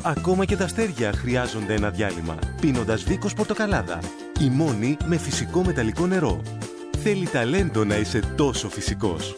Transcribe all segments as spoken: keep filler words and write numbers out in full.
Ακόμα και τα αστέρια χρειάζονται ένα διάλειμμα, πίνοντας Βίκος Πορτοκαλάδα. Η μόνη με φυσικό μεταλλικό νερό. Θέλει ταλέντο να είσαι τόσο φυσικός.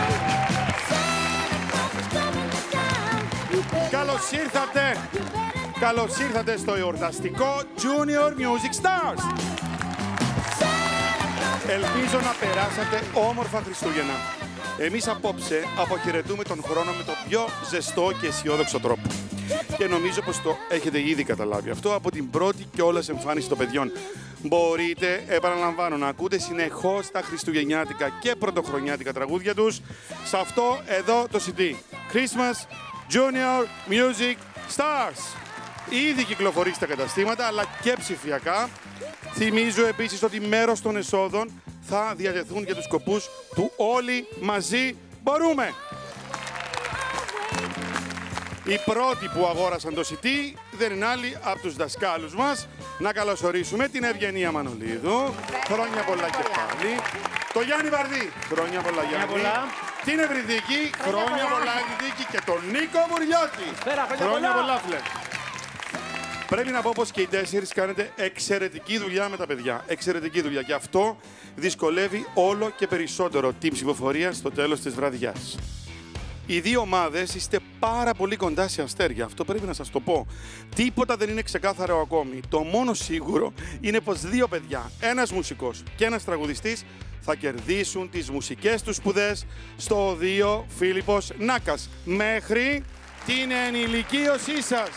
Καλώς ήρθατε Καλώς ήρθατε στο εορταστικό Junior Music Stars. Ελπίζω να περάσατε όμορφα Χριστούγεννα. Εμείς απόψε αποχαιρετούμε τον χρόνο με τον πιο ζεστό και αισιόδοξο τρόπο. Και νομίζω πως το έχετε ήδη καταλάβει αυτό από την πρώτη κιόλας εμφάνιση των παιδιών. Μπορείτε, επαναλαμβάνω, να ακούτε συνεχώς τα χριστουγεννιάτικα και πρωτοχρονιάτικα τραγούδια τους σε αυτό εδώ το σι ντι. Christmas Junior Music Stars. Ήδη κυκλοφορεί στα καταστήματα, αλλά και ψηφιακά. Θυμίζω επίσης ότι μέρος των εσόδων θα διατεθούν για τους σκοπούς του Όλοι Μαζί Μπορούμε. Οι πρώτοι που αγόρασαν το σι ντι δεν είναι άλλοι από τους δασκάλους μας. Να καλωσορίσουμε την Ευγενία Μανολίδου. Χρόνια πολλά και πάλι. Το Γιάννη Βαρδί. Χρόνια πολλά, Γιάννη. Πολλά. Την Ευρυδίκη. Χρόνια πολλά, Ευρυδίκη. Και τον Νίκο Μουριώτη. Χρόνια πολλά, φλε. Πρέπει να πω πως και οι τέσσερις κάνετε εξαιρετική δουλειά με τα παιδιά. Εξαιρετική δουλειά. Και αυτό δυσκολεύει όλο και περισσότερο την ψηφοφορία στο τέλος της βραδιάς. Οι δύο ομάδες είστε πάρα πολύ κοντά σε αστέρια. Αυτό πρέπει να σας το πω. Τίποτα δεν είναι ξεκάθαρο ακόμη. Το μόνο σίγουρο είναι πως δύο παιδιά, ένας μουσικός και ένας τραγουδιστής, θα κερδίσουν τις μουσικές τους σπουδές στο Οδείο Φίλιππος Νάκας μέχρι την ενηλικίωσή σας.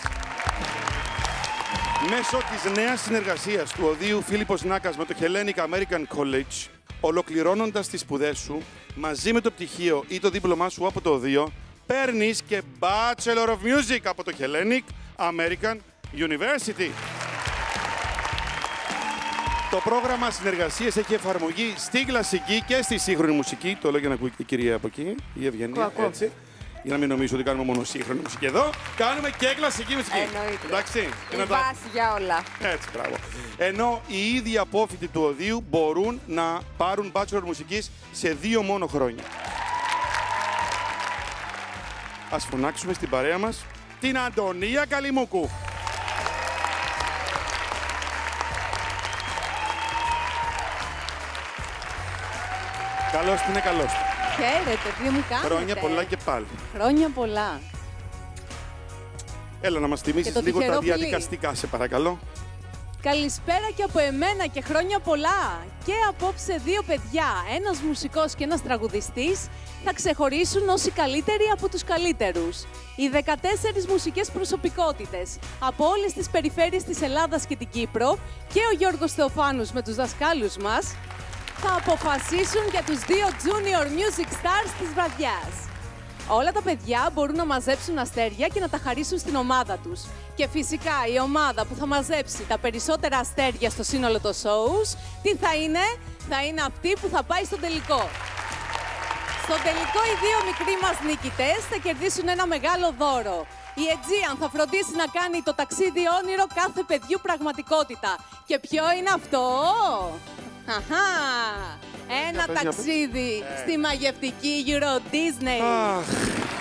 Μέσω της νέας συνεργασίας του Οδείου Φίλιππος Νάκας με το Hellenic American College, ολοκληρώνοντας τις σπουδές σου, μαζί με το πτυχίο ή το δίπλωμά σου από το Οδείο, παίρνεις και Bachelor of Music από το Hellenic American University. Το πρόγραμμα συνεργασίας έχει εφαρμογή στη κλασική και στη σύγχρονη μουσική. Το λέω για να ακούει η κυρία από εκεί, η Ευγενία, έτσι. Για να μην νομίζω ότι κάνουμε μόνο σύγχρονη μουσική εδώ, κάνουμε και κλασική μουσική. Εννοείται. Εντάξει, η βάση τα... για όλα. Έτσι, μπράβο. Ενώ οι ίδιοι απόφοιτοι του Οδείου μπορούν να πάρουν Bachelor μουσικής σε δύο μόνο χρόνια. Ας φωνάξουμε στην παρέα μας την Αντωνία Καλιμούκου. Καλώς την είναι, καλώς. Χαίρετε, τι μου κάνετε. Χρόνια πολλά και πάλι. Χρόνια πολλά. Έλα να μας θυμίσεις λίγο τα διαδικαστικά, σε παρακαλώ. Καλησπέρα και από εμένα και χρόνια πολλά. Και απόψε δύο παιδιά, ένας μουσικός και ένας τραγουδιστής, θα ξεχωρίσουν ως οι καλύτεροι από τους καλύτερους. Οι δεκατέσσερις μουσικές προσωπικότητες από όλες τις περιφέρειες της Ελλάδας και την Κύπρο και ο Γιώργος Θεοφάνους με τους δασκάλους μας θα αποφασίσουν για τους δύο Junior Music Stars της βραδιάς. Όλα τα παιδιά μπορούν να μαζέψουν αστέρια και να τα χαρίσουν στην ομάδα τους. Και φυσικά η ομάδα που θα μαζέψει τα περισσότερα αστέρια στο σύνολο των shows, τι θα είναι? Θα είναι αυτή που θα πάει στον τελικό. Στον τελικό οι δύο μικροί μας νικητές θα κερδίσουν ένα μεγάλο δώρο. Η Aegean θα φροντίσει να κάνει το ταξίδι όνειρο κάθε παιδιού πραγματικότητα. Και ποιο είναι αυτό? Αχα! Ένα πες, ταξίδι ε. στη μαγευτική Euro Disney. Αχ.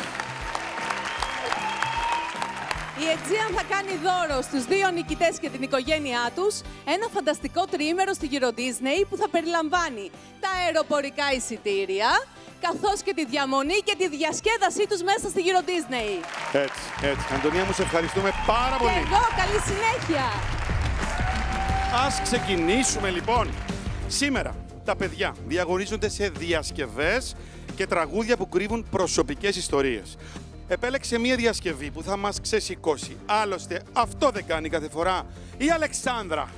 Η Aegean θα κάνει δώρο στους δύο νικητές και την οικογένειά τους ένα φανταστικό τριήμερο στη Euro Disney που θα περιλαμβάνει τα αεροπορικά εισιτήρια, καθώς και τη διαμονή και τη διασκέδασή τους μέσα στη Euro Disney. Έτσι, έτσι. Αντωνία μου, σε ευχαριστούμε πάρα πολύ. Και εγώ, καλή συνέχεια. Ας ξεκινήσουμε λοιπόν. Σήμερα τα παιδιά διαγωνίζονται σε διασκευές και τραγούδια που κρύβουν προσωπικές ιστορίες. Επέλεξε μία διασκευή που θα μας ξεσηκώσει. Άλλωστε, αυτό δεν κάνει κάθε φορά η Αλεξάνδρα.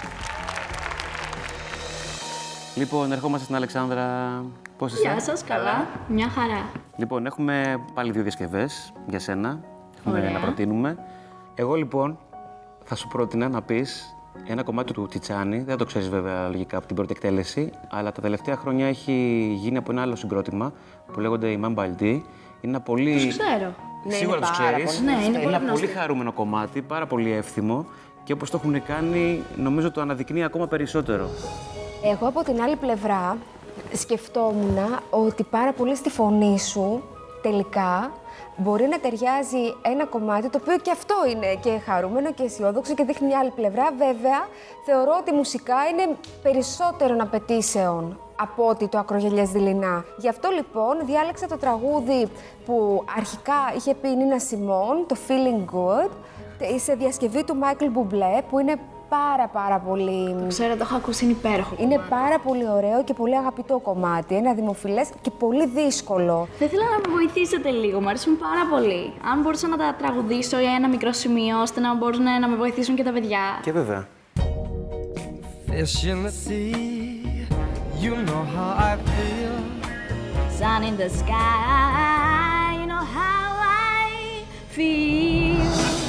Λοιπόν, ερχόμαστε στην Αλεξάνδρα. Πώς είσαι? Γεια σας, καλά. Μια χαρά. Λοιπόν, έχουμε πάλι δύο διασκευές για σένα. Έχουμε να προτείνουμε. Εγώ λοιπόν θα σου πρότεινα να πεις ένα κομμάτι του Τσιτσάνι, δεν το ξέρεις βέβαια λογικά από την πρώτη εκτέλεση, αλλά τα τελευταία χρόνια έχει γίνει από ένα άλλο συγκρότημα που λέγονται η Mambaldi. Είναι ένα πολύ... Τους ξέρω. Σίγουρα τους ξέρεις. Ναι, είναι, είναι πολύ ένα πολύ χαρούμενο κομμάτι, πάρα πολύ εύθυμο και όπως το έχουν κάνει, νομίζω το αναδεικνύει ακόμα περισσότερο. Εγώ από την άλλη πλευρά σκεφτόμουν ότι πάρα πολύ στη φωνή σου τελικά μπορεί να ταιριάζει ένα κομμάτι το οποίο και αυτό είναι και χαρούμενο και αισιόδοξο και δείχνει μια άλλη πλευρά. Βέβαια, θεωρώ ότι μουσικά είναι περισσότερων απαιτήσεων από ότι το Ακρογιαλιές δειλινά. Γι' αυτό λοιπόν διάλεξα το τραγούδι που αρχικά είχε πει η Νίνα Σιμών, το Feeling Good, σε διασκευή του Μάικλ Μπουμπλέ, που είναι πάρα πάρα πολύ... Το ξέρω, το έχω ακούσει, είναι υπέροχο. Είναι κομμάτι. πάρα πολύ ωραίο και πολύ αγαπητό κομμάτι. Ένα δημοφιλές και πολύ δύσκολο. Θα ήθελα να με βοηθήσετε λίγο, μου αρέσουν πάρα πολύ. Αν μπορούσα να τα τραγουδήσω για ένα μικρό σημείο, ώστε να μπορούν να με βοηθήσουν και τα παιδιά. Και βέβαια. Fish in the sea, you know how I feel. Sun in the sky, you know how I feel.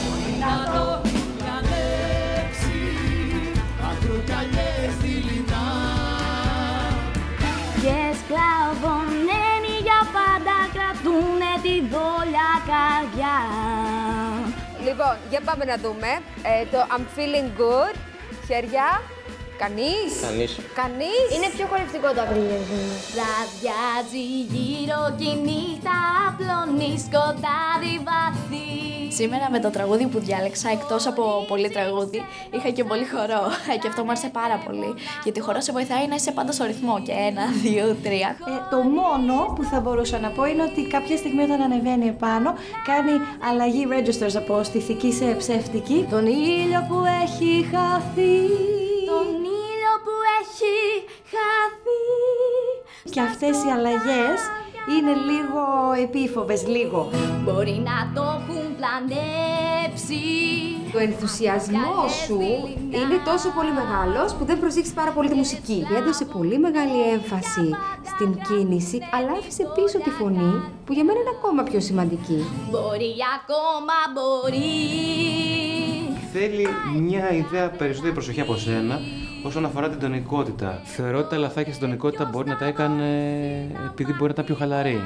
Και σκλαβωμένοι για πάντα κρατούνε τη δόλια καρδιά. Λοιπόν, για πάμε να δούμε. Ε, το I'm feeling good. Χέρια. Κανείς. Κανείς. Κανείς. Είναι πιο χορευτικό το απρίλιο. Βραδιάζει γύρω και η νύχτα απλώνει σκοτάδι βαθύ. Σήμερα με το τραγούδι που διάλεξα, εκτός από πολύ τραγούδι, είχα και πολύ χορό. Και αυτό μου άρεσε πάρα πολύ. Γιατί ο χορός σε βοηθάει να είσαι πάντα στο ρυθμό. Και ένα, δύο, τρία. Ε, το μόνο που θα μπορούσα να πω είναι ότι κάποια στιγμή όταν ανεβαίνει επάνω, κάνει αλλαγή registers από στιθική σε ψεύτικη. Τον ήλιο που έχει χαθεί. Τον ήλιο που έχει χαθεί. Και αυτές οι αλλαγές είναι λίγο επίφοβες, λίγο. Μπορεί να το έχουν πλανέψει. Το ενθουσιασμό σου είναι τόσο πολύ μεγάλος που δεν προσέχεις πάρα πολύ τη μουσική. Έδωσε πολύ μεγάλη έμφαση στην κίνηση, αλλά άφησε πίσω τη φωνή, που για μένα είναι ακόμα πιο σημαντική. Μπορεί ακόμα, μπορεί. Θέλει μια ιδέα περισσότερη προσοχή από σένα όσον αφορά την τονικότητα. Θεωρώ ότι τα λαθάκια στην τονικότητα μπορεί να τα έκανε επειδή μπορεί να ήταν πιο χαλαρή.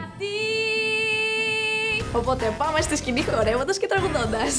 Οπότε πάμε στη σκηνή χορεύοντας και τραγουδώντας.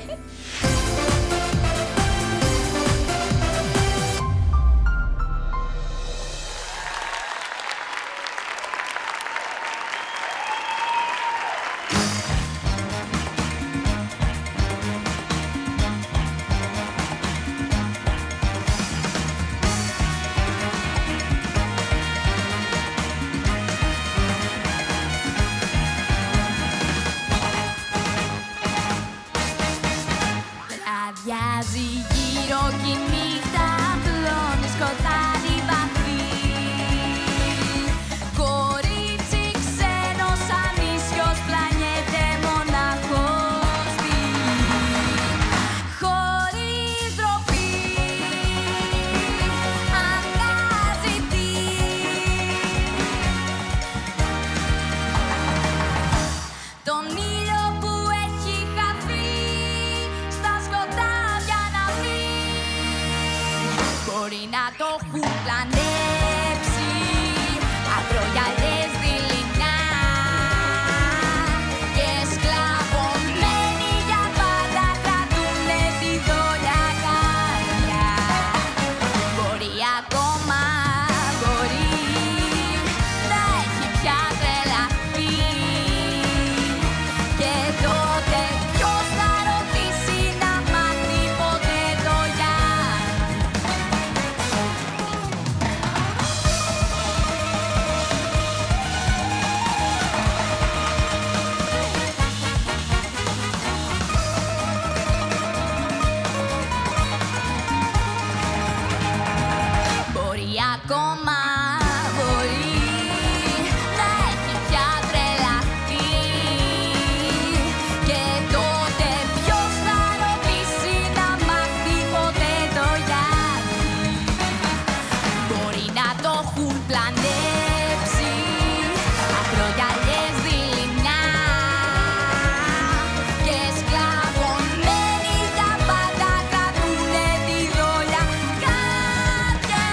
Αδειάζει γύρω κι η νύχτα απλώνει σκοτάδι βαθύ. Κορίτσι ξένο σαν ίσιος πλανιέται μοναχός στη χωρίς ντροπή. Αναζητεί τον ήλιο που έχει χαθεί. Μπορεί να το έχουν πλανέψει ακρογιαλιές δειλινά και σκλαβωμένοι για πάντα κρατούνε τη δόλια καρδιά. Μπορεί ακόμα, μπορεί να έχει πια τρελαθεί και τότε ποιος θα ρωτήσει να μάθει ποτέ το γιατί. Μπορεί ακόμα, μπορεί να έχει πια τρελαθεί και τότε ποιος θα ρωτήσει να μάθει ποτέ το γιατί. Μπορεί να το έχουν πλανέψει ακρογιαλιές δειλινά και σκλαβωμένοι για πάντα κρατούνε τη δόλια καρδιά.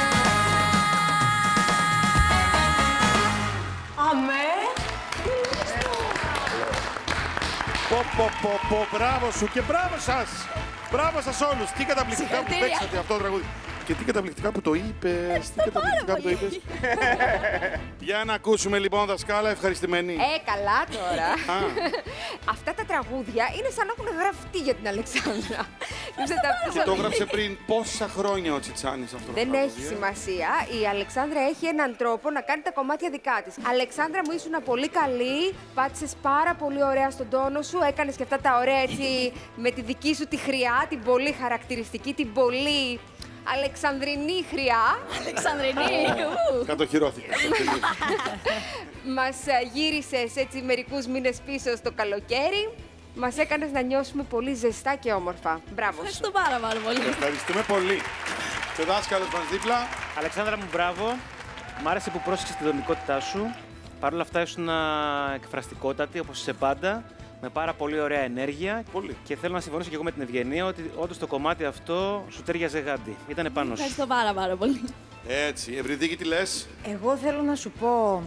Αμέ! Πω, πω, πω, πω, μπράβο σου και μπράβο σας! Μπράβο σας όλους! Τι καταπληκτικά που Συγχαρητήρια. παίξατε αυτό το τραγούδι. Και τι καταπληκτικά που το είπες, τι καταπληκτικά που το είπες. Για να ακούσουμε λοιπόν, δασκάλα, ευχαριστημένη. Ε, καλά τώρα. Α. Αυτά τα τραγούδια είναι σαν να έχουν γραφτεί για την Αλεξάνδρα. Και το έγραψε πριν πόσα χρόνια ο Τσιτσάνης αυτό. Δεν έχει σημασία. Η Αλεξάνδρα έχει έναν τρόπο να κάνει τα κομμάτια δικά της. Αλεξάνδρα μου, ήσουν πολύ καλή. Πάτησες πάρα πολύ ωραία στον τόνο σου. Έκανες και αυτά τα ωραία έτσι με τη δική σου τη χρειά, την πολύ χαρακτηριστική, την πολύ αλεξανδρινή χρειά. Αλεξανδρινή. Κατοχυρώθηκε. Μας γύρισες έτσι μερικούς μήνες πίσω στο καλοκαίρι. Μας έκανες να νιώσουμε πολύ ζεστά και όμορφα. Μπράβο σου. Ευχαριστώ πάρα, πάρα πολύ. Ευχαριστούμε πολύ. Και ο δάσκαλος μας δίπλα. Αλεξάνδρα μου, μπράβο. Μ' άρεσε που πρόσεξες τη δομικότητά σου. Παρ' όλα αυτά ήσουν εκφραστικότατη, όπως είσαι πάντα. Με πάρα πολύ ωραία ενέργεια. Πολύ. Και θέλω να συμφωνήσω και εγώ με την Ευγενία ότι όντως το κομμάτι αυτό σου τέριαζε γάντι. Ήτανε πάνω σου. Ευχαριστώ πάρα, πάρα πολύ. Έτσι. Ευρυδίκη, τι λες? Εγώ θέλω να σου πω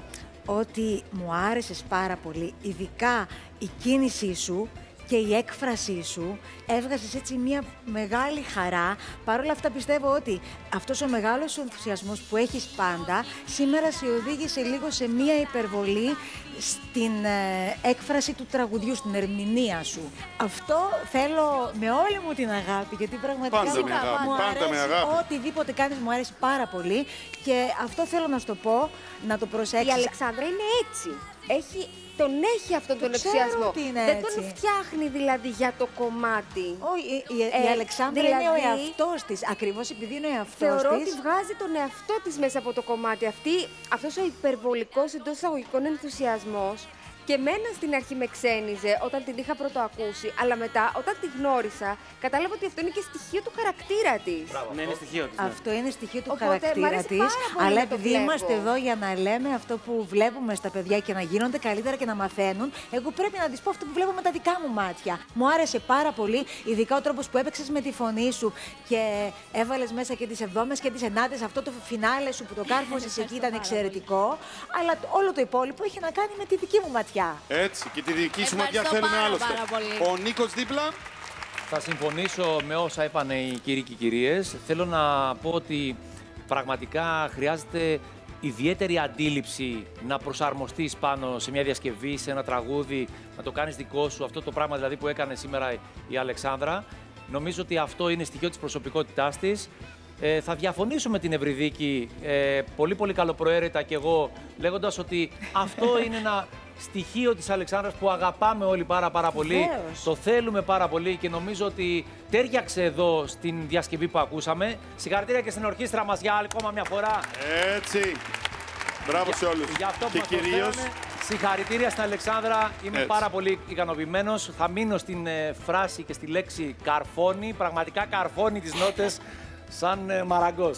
ότι μου άρεσες πάρα πολύ, ειδικά η κίνησή σου και η έκφρασή σου. Έβγαζες έτσι μια μεγάλη χαρά. Παρ' όλα αυτά πιστεύω ότι αυτός ο μεγάλος ενθουσιασμός που έχεις πάντα σήμερα σε οδήγησε λίγο σε μια υπερβολή στην ε, έκφραση του τραγουδιού, στην ερμηνεία σου. Αυτό θέλω με όλη μου την αγάπη, γιατί πραγματικά πάντα μου, με αγάπη, μου πάντα με αρέσει, αγάπη. οτιδήποτε κάνεις μου αρέσει πάρα πολύ και αυτό θέλω να σου το πω, να το προσέξεις. Η Αλεξάνδρα είναι έτσι. Έχει, τον έχει αυτόν τον ξέρω ενθουσιασμό. ότι είναι Δεν έτσι. τον φτιάχνει δηλαδή για το κομμάτι. Όχι, η, η, η Ε, Αλεξάνδρα δηλαδή, είναι ο εαυτός της. Ακριβώς επειδή είναι ο εαυτός Θεωρώ της. ότι βγάζει τον εαυτό της μέσα από το κομμάτι. Αυτή, αυτός ο υπερβολικός εντός εισαγωγικών ενθουσιασμός και εμένα στην αρχή με ξένιζε όταν την είχα πρώτο ακούσει, αλλά μετά όταν τη γνώρισα κατάλαβα ότι αυτό είναι και στοιχείο του χαρακτήρα της. Ναι, είναι στοιχείο της. Ναι. Αυτό είναι στοιχείο του Οπότε, μ' χαρακτήρα αρέσει της. πάρα πολύ Αλλά να το επειδή βλέπω. είμαστε εδώ για να λέμε αυτό που βλέπουμε στα παιδιά και να γίνονται καλύτερα και να μαθαίνουν, εγώ πρέπει να της πω αυτό που βλέπω με τα δικά μου μάτια. Μου άρεσε πάρα πολύ, ειδικά ο τρόπος που έπαιξες με τη φωνή σου και έβαλες μέσα και τις εβδόμες και τις ενάτες. Αυτό το φινάλε σου που το κάρφωσες εκεί ήταν εξαιρετικό. Αλλά όλο το υπόλοιπο έχει να κάνει με τη δική μου ματιά. Έτσι. Και τη δική σου ματιά Ευχαριστώ θέλουμε πάρα, άλλωστε. πάρα πολύ. Ο Νίκος δίπλα. Θα συμφωνήσω με όσα είπαν οι κύριοι και οι κυρίες. Θέλω να πω ότι πραγματικά χρειάζεται ιδιαίτερη αντίληψη να προσαρμοστείς πάνω σε μια διασκευή, σε ένα τραγούδι, να το κάνεις δικό σου. Αυτό το πράγμα δηλαδή που έκανε σήμερα η Αλεξάνδρα. Νομίζω ότι αυτό είναι στοιχείο της προσωπικότητάς της. Ε, θα διαφωνήσω με την Ευρυδίκη ε, πολύ πολύ καλοπροαίρετα κι εγώ, λέγοντας ότι αυτό είναι ένα στοιχείο της Αλεξάνδρας που αγαπάμε όλοι πάρα πάρα πολύ. Βεβαίως. Το θέλουμε πάρα πολύ και νομίζω ότι τέριαξε εδώ στην διασκευή που ακούσαμε. Συγχαρητήρια και στην ορχήστρα μας για άλλη ακόμα μια φορά. Έτσι. Μπράβο σε όλους. Για αυτό που Και μας κυρίως. προσφέρανε. Συγχαρητήρια στην Αλεξάνδρα. Είμαι Έτσι. πάρα πολύ ικανοποιημένος. Θα μείνω στην ε, φράση και στη λέξη καρφώνει. Πραγματικά καρφώνει τις νότες σαν ε, μαραγκός.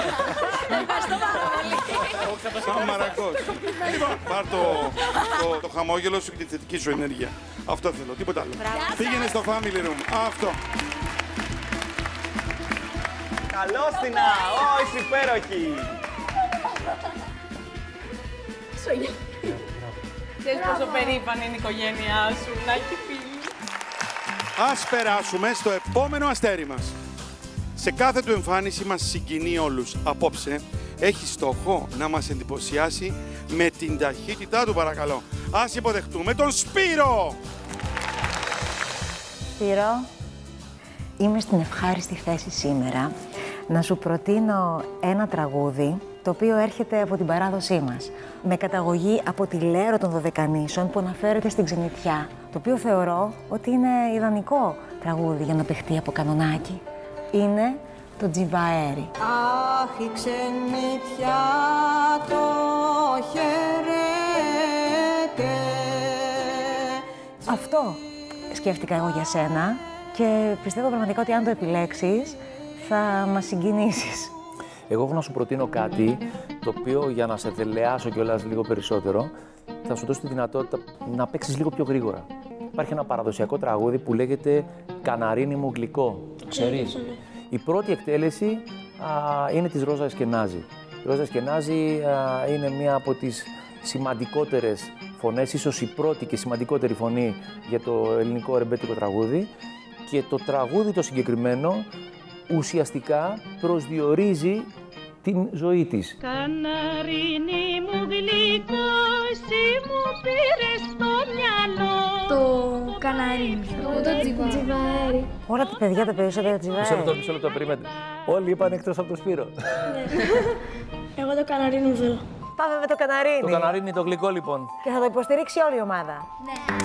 Σαν μαραγκός. Λοιπόν, πάρ' το, το, το χαμόγελο σου και τη θετική σου ενέργεια. Αυτό θέλω, τίποτα άλλο. Πήγαινε στο family room. Αυτό. Καλώς την Α! Ω, είσαι υπέροχη! Ξέρεις πόσο περήφανη είναι η οικογένειά σου, να έχει φίλοι. Ας περάσουμε στο επόμενο αστέρι μας. Σε κάθε του εμφάνιση μας συγκινεί όλους. Απόψε έχει στόχο να μας εντυπωσιάσει με την ταχύτητά του, παρακαλώ. Ας υποδεχτούμε τον Σπύρο! Σπύρο, είμαι στην ευχάριστη θέση σήμερα να σου προτείνω ένα τραγούδι το οποίο έρχεται από την παράδοσή μας. Με καταγωγή από τη Λέρο των Δωδεκανήσων που αναφέρεται στην ξενιτιά. Το οποίο θεωρώ ότι είναι ιδανικό τραγούδι για να παιχτεί από κανονάκι. Είναι το Τζιβαέρι. Αχ, η ξενιτιά το χαιρέτε. Αυτό σκέφτηκα εγώ για σένα και πιστεύω πραγματικά ότι αν το επιλέξεις θα μας συγκινήσεις. Εγώ έχω να σου προτείνω κάτι το οποίο για να σε δελεάσω κιόλας λίγο περισσότερο θα σου δώσει τη δυνατότητα να παίξεις λίγο πιο γρήγορα. Υπάρχει ένα παραδοσιακό τραγούδι που λέγεται «Καναρίνι μου γλυκό». Το ξέρεις? Η πρώτη εκτέλεση α, είναι της Ρόζα Εσκενάζη. Η Ρόζα Εσκενάζη α, είναι μία από τις σημαντικότερες φωνές, ίσως η πρώτη και σημαντικότερη φωνή για το ελληνικό ρεμπέτικο τραγούδι. Και το τραγούδι το συγκεκριμένο ουσιαστικά προσδιορίζει την ζωή της. Καναρίνι μου γλυκό, εσύ μου πήρες στο μυαλό. Το καναρίνι Τζιβάρι. Εγώ το Τζιβάρι. Όλα τα παιδιά τα περισσότερα Τζιβάρι. Μισό λεπτό, μισό λεπτό, περίμενε. Όλοι είπαν εκτός από τον Σπύρο. Εγώ το καναρίνι θέλω. Πάμε με το καναρίνι. Το καναρίνι, το γλυκό λοιπόν. Και θα το υποστηρίξει όλη η ομάδα. Ναι.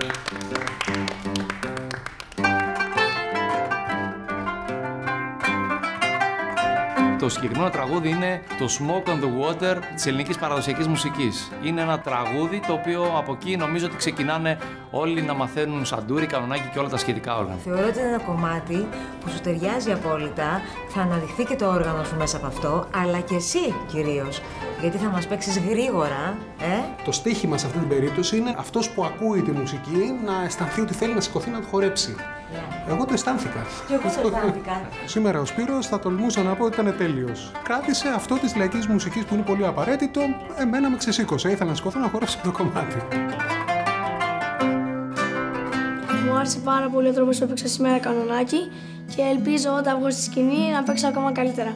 Το συγκεκριμένο τραγούδι είναι το Smoke on the Water της ελληνικής παραδοσιακής μουσικής. Είναι ένα τραγούδι το οποίο από εκεί νομίζω ότι ξεκινάνε όλοι να μαθαίνουν σαντούρι, κανονάκι και όλα τα σχετικά όργανα. Θεωρώ ότι είναι ένα κομμάτι που σου ταιριάζει απόλυτα, θα αναδειχθεί και το όργανο σου μέσα από αυτό, αλλά και εσύ κυρίως. Γιατί θα μας παίξεις γρήγορα, ε? Το στοίχημα σε αυτή την περίπτωση είναι αυτός που ακούει τη μουσική να αισθανθεί ότι θέλει να σηκωθεί να το χορέψει. Yeah. Εγώ το αισθάνθηκα. Και εγώ το αισθάνθηκα. Σήμερα ο Σπύρος θα τολμούσα να πω ότι ήταν τέλειος. Κράτησε αυτό της λαϊκής μουσικής που είναι πολύ απαραίτητο, εμένα με ξεσήκωσε. Ήθελα να σηκωθώ να χορέψω το κομμάτι. Μου άρεσε πάρα πολύ ο τρόπος που έπαιξα σήμερα κανονάκι και ελπίζω όταν βγω στη σκηνή να παίξω ακόμα καλύτερα.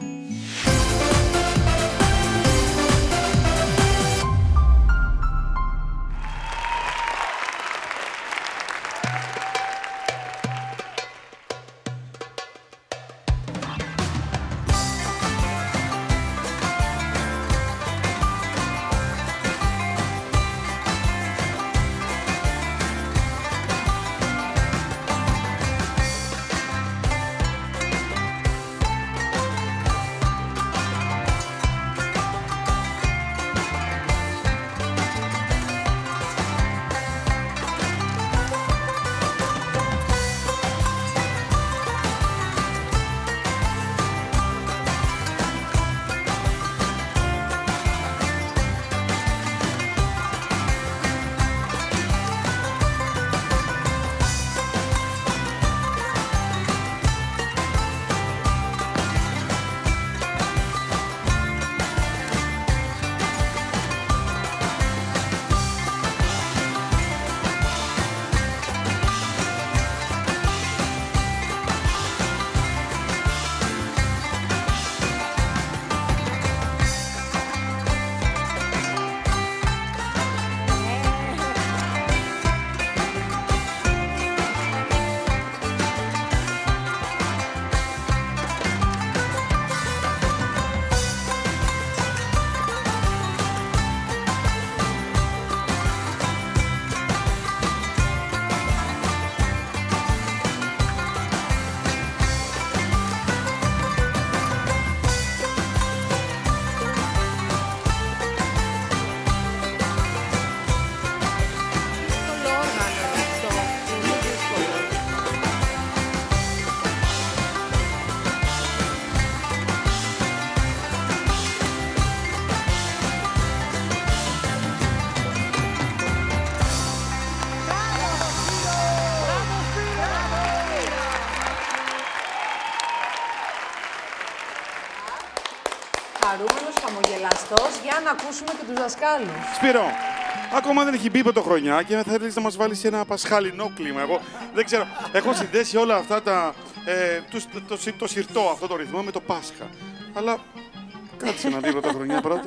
Χαρούμενος, χαμογελαστός, για να ακούσουμε και τους δασκάλους. Σπύρο, ακόμα δεν έχει μπει πρωτοχρονιά και θα θέλεις να μας βάλεις σε ένα πασχαλινό κλίμα. Εγώ δεν ξέρω, έχω συνδέσει όλα αυτά τα, ε, το, το, το, το σιρτό, αυτό το ρυθμό με το Πάσχα. Αλλά κάτσε να μπει πρωτοχρονιά πρώτα.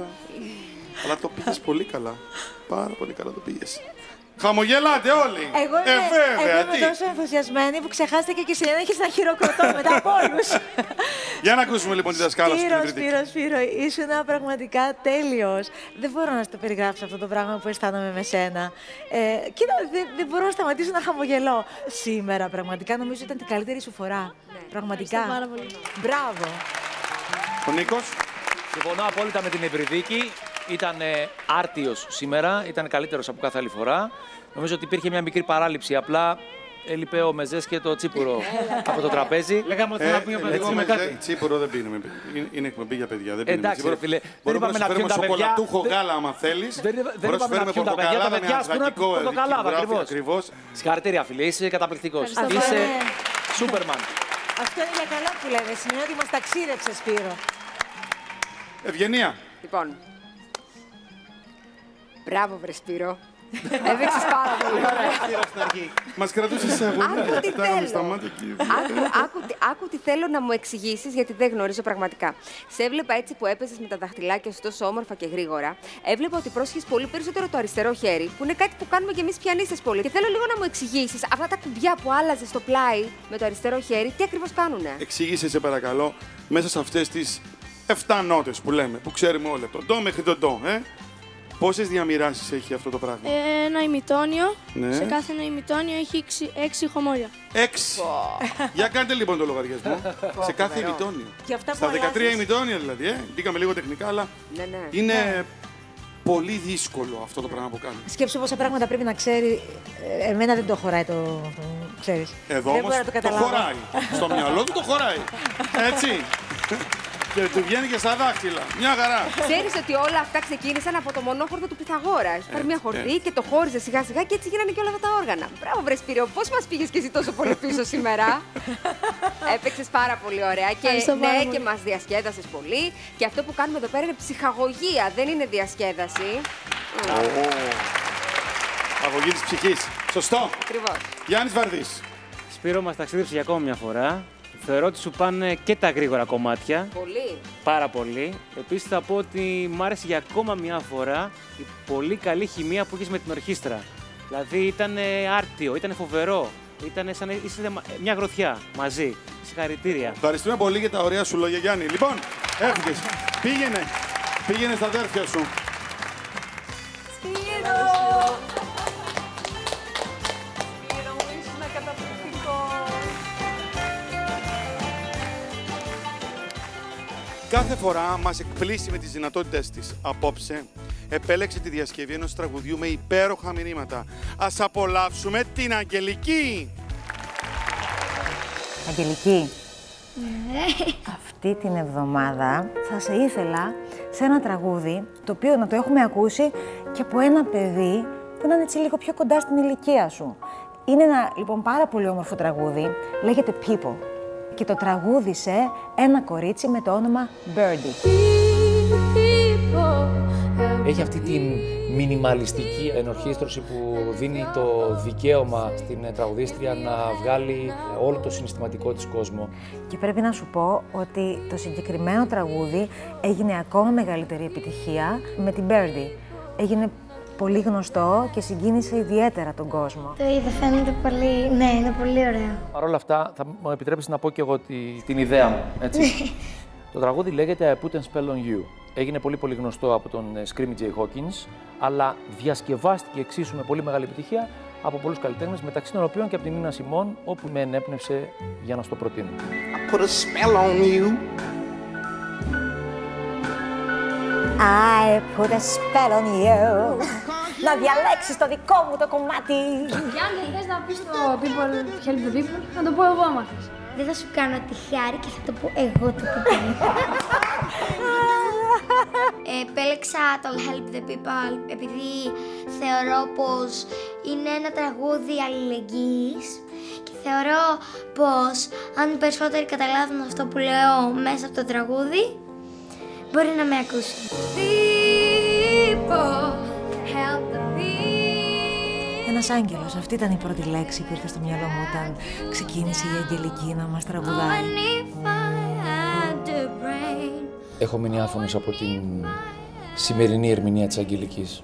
Αλλά το πήγες πολύ καλά. Πάρα πολύ καλά το πήγες. Χαμογελάτε όλοι! Εγώ είμαι, ε, βέβαια, εγώ είμαι τόσο ενθουσιασμένη που ξεχάσετε και συνέχισε να χειροκροτώ μετά από όλους. Για να ακούσουμε λοιπόν τη δασκάλα σου. Σπύρο, Σπύρο, Σπύρο, ήσουν πραγματικά τέλειος. Δεν μπορώ να στο περιγράψω αυτό το πράγμα που αισθάνομαι με σένα. Ε, κοίτα, δεν, δεν μπορώ να σταματήσω να χαμογελώ. Σήμερα πραγματικά νομίζω ήταν την καλύτερη σου φορά. Ναι, πραγματικά. Πάρα πολύ. Μπράβο. Ο Νίκος. Συμφωνώ απόλυτα με την Ευρυδίκη. Ήταν ε, άρτιος σήμερα, ήταν καλύτερος από κάθε άλλη φορά. Νομίζω ότι υπήρχε μια μικρή παράληψη. Απλά έλειπε ο Μεζές και το τσίπουρο από το τραπέζι. Λέγαμε ότι θα πούμε εγώ με κάτι. Τσίπουρο δεν πίνουμε. Είναι εκπομπή για παιδιά. Δεν πίνουμε Εντάξει, ρε φίλε. Δεν είπαμε να πιούν τα παιδιά. Σοκολατούχο γάλα, άμα θέλεις. Δεν είπαμε να πιούν τα παιδιά. Τα παιδιά σπούν πορτοκαλάδα. Ακριβώς. Συγχαρητήρια, φίλε. Είσαι καταπληκτικός. Είσαι Σούπερμαν. Αυτό είναι για καλό που λέμε. Σημαίνει ότι μας ταξίδεψε, Σπύρο. Ευγενία. Λοιπόν, μπράβο βρε Σπύρο. Έπαιξες πάρα πολύ ωραία. Μας κρατούσες σε αγωνία. Άκου τι θέλω. Στα μάτια εκεί. Άκου, άκου, άκου τι θέλω να μου εξηγήσεις, γιατί δεν γνωρίζω πραγματικά. Σε έβλεπα έτσι που έπαιζες με τα δαχτυλάκια σου τόσο όμορφα και γρήγορα. Έβλεπα ότι πρόσχες πολύ περισσότερο το αριστερό χέρι, που είναι κάτι που κάνουμε κι εμείς πιανίστες πολύ. Και θέλω λίγο να μου εξηγήσεις αυτά τα κουμπιά που άλλαζες στο πλάι με το αριστερό χέρι, τι ακριβώς κάνουνε. Εξήγησε, σε παρακαλώ, μέσα σε αυτές τις εφτά νότες που λέμε, που ξέρουμε όλοι, από το ντο μέχρι το ντο, ε. Πόσες διαμοιράσεις έχει αυτό το πράγμα? Ε, ένα ημιτόνιο. Ναι. Σε κάθε ένα ημιτόνιο έχει έξι, έξι χωμόλια. Έξι. Για κάντε λοιπόν το λογαριασμό. Σε κάθε ημιτόνιο. Στα δεκατρία ημιτόνια δηλαδή, ε. Μπήκαμε λίγο τεχνικά, αλλά ναι, ναι. είναι ναι. πολύ δύσκολο αυτό το πράγμα που κάνουμε. Σκέψου πόσα πράγματα πρέπει να ξέρει. Εμένα δεν το χωράει το. το ξέρεις. Εδώ όμως το, το χωράει. Στο μυαλό του το χωράει. Έτσι. Και του βγαίνει και στα δάχτυλα. Μια χαρά. Ξέρεις ότι όλα αυτά ξεκίνησαν από το μονόχορδο του Πυθαγόρα. Έχει πάρει μια χορδή και το χώριζε σιγά σιγά και έτσι γίνανε και όλα αυτά τα όργανα. Μπράβο, βρε Σπύριο, πώς μας πήγες και εσύ τόσο πολύ πίσω σήμερα. Έπαιξες πάρα πολύ ωραία και ναι, και μας διασκέδασες πολύ. Και αυτό που κάνουμε εδώ πέρα είναι ψυχαγωγία, δεν είναι διασκέδαση. Αγωγή της ψυχής. Σωστό. Ακριβώς. Γιάννης Βαρδής. Σπύρο, μας ταξίδεψε για ακόμα μια φορά. Θεωρώ ότι σου πάνε και τα γρήγορα κομμάτια. Πολύ. Πάρα πολύ. Επίσης θα πω ότι μ' άρεσε για ακόμα μια φορά η πολύ καλή χημεία που έχεις με την ορχήστρα. Δηλαδή ήταν άρτιο, ήταν φοβερό. Ήταν σαν είστε μια γροθιά μαζί. Συγχαρητήρια. Ευχαριστούμε πολύ για τα ωραία σου λόγια, Γιάννη. Λοιπόν, έφυγες. Πήγαινε. Πήγαινε στα αδέρφια σου. Σπύρο! Σπύρο μου, ήσουν καταπληκτικό. Κάθε φορά μας εκπλήσει με τις δυνατότητες της. Απόψε επέλεξε τη διασκευή ενός τραγουδιού με υπέροχα μηνύματα. Ας απολαύσουμε την Αγγελική. Αγγελική, αυτή την εβδομάδα θα σε ήθελα σε ένα τραγούδι το οποίο να το έχουμε ακούσει και από ένα παιδί που να είναι έτσι λίγο πιο κοντά στην ηλικία σου. Είναι ένα λοιπόν πάρα πολύ όμορφο τραγούδι, λέγεται People. Και το τραγούδισε ένα κορίτσι με το όνομα Birdie. Έχει αυτή την μινιμαλιστική ενορχήστρωση που δίνει το δικαίωμα στην τραγουδίστρια να βγάλει όλο το συναισθηματικό της κόσμο. Και πρέπει να σου πω ότι το συγκεκριμένο τραγούδι έγινε ακόμα μεγαλύτερη επιτυχία με την Birdie. Έγινε πολύ γνωστό και συγκίνησε ιδιαίτερα τον κόσμο. Το είδα, φαίνεται πολύ... Ναι, είναι πολύ ωραίο. Παρ' όλα αυτά, θα μου επιτρέψεις να πω και εγώ τη, την ιδέα μου, έτσι. Το τραγούδι λέγεται I Put a Spell on You. Έγινε πολύ πολύ γνωστό από τον Screamy J. Hawkins, αλλά διασκευάστηκε εξίσου με πολύ μεγάλη επιτυχία από πολλούς καλλιτέχνες, μεταξύ των οποίων και από την Νίνα Σιμών, όπου με ενέπνευσε για να στο προτείνω. I put a spell on you. I put a spell on you. Να διαλέξεις το δικό μου το κομμάτι. Γιάννη, θες να πεις το people, help the people, να το πω εγώ άμα θες. Δεν θα σου κάνω τη χάρη και θα το πω εγώ το people. Επέλεξα το Help the People επειδή θεωρώ πως είναι ένα τραγούδι αλληλεγγύης και θεωρώ πως αν οι περισσότεροι καταλάβουν αυτό που λέω μέσα από το τραγούδι, μπορεί να με ακούσουν. People, help the people. Ένας άγγελος, αυτή ήταν η πρώτη λέξη που ήρθε στο μυαλό μου όταν ξεκίνησε η Αγγελική να μας τραγουδάει. Έχω μείνει άφωνος από την σημερινή ερμηνεία της Αγγελικής.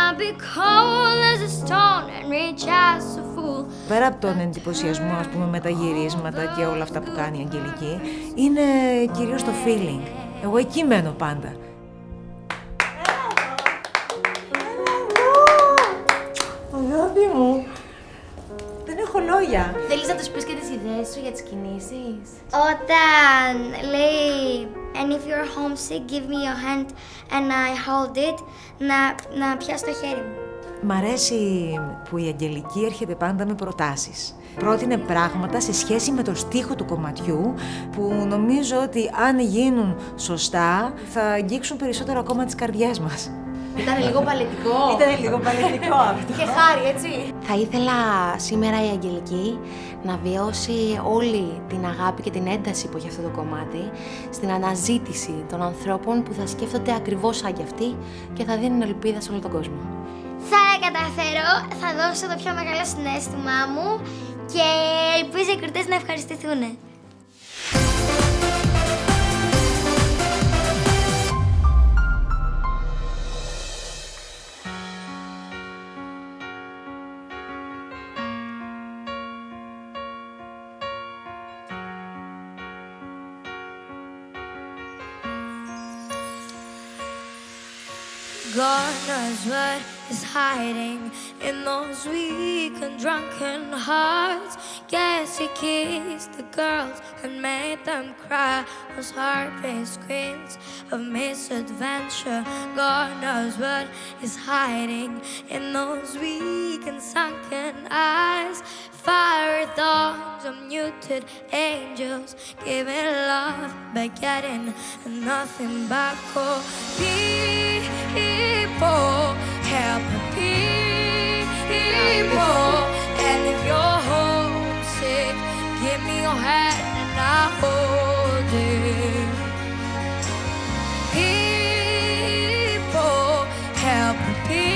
Πέρα από τον εντυπωσιασμό, ας πούμε, με τα γυρίσματα και όλα αυτά που κάνει η Αγγελική, είναι κυρίως το feeling. Εγώ εκεί μένω πάντα. Αγάπη μου, δεν έχω λόγια. Θέλεις να τους πεις και τις ιδέες σου για τις κινήσεις? Όταν λέει and if you're homesick, give me your hand and I hold it, να, να πιάσω το χέρι μου. Μ' αρέσει που η Αγγελική έρχεται πάντα με προτάσεις. Πρότεινε πράγματα σε σχέση με το στίχο του κομματιού που νομίζω ότι αν γίνουν σωστά θα αγγίξουν περισσότερο ακόμα τις καρδιές μας. Ήταν λίγο παλαιτικό. Ήταν λίγο παλαιτικό αυτό. Είχε χάρη, έτσι. Θα ήθελα σήμερα η Αγγελική να βιώσει όλη την αγάπη και την ένταση που έχει αυτό το κομμάτι στην αναζήτηση των ανθρώπων που θα σκέφτονται ακριβώς σαν κι αυτή και θα δίνουν ελπίδα σε όλο τον κόσμο. Θα καταφέρω, θα δώσω το πιο μεγάλο συναίσθημά μου και ελπίζω οι κριτές να ευχαριστηθούν. God knows what is hiding in those weak and drunken hearts. Guess he kissed the girls and made them cry. Those heart-faced screams of misadventure. God knows what is hiding in those weak and sunken eyes. Fiery thorns of muted angels, giving love but getting nothing back. Oh, people, help the people. And if you're homesick, give me your hand and I'll hold it. People, help the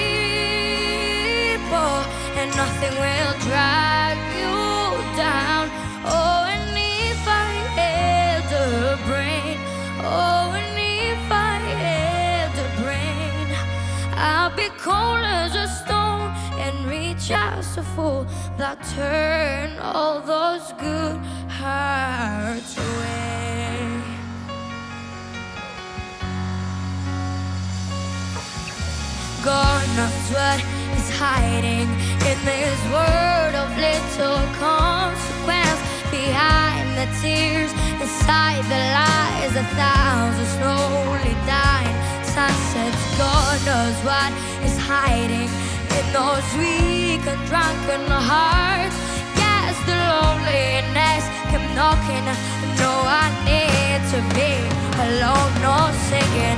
people, and nothing will drag you down. Oh, and if I had a brain, oh, and if I had a brain, I'll be cold as a stone and reach out so full that turn all those good hearts away. God knows what is hiding in this world of little consequence. Behind the tears, inside the lies, a thousand slowly dying sunsets. God knows what is hiding in those weak and drunken hearts. Yes, the loneliness came knocking. No, I need to be alone, no singing.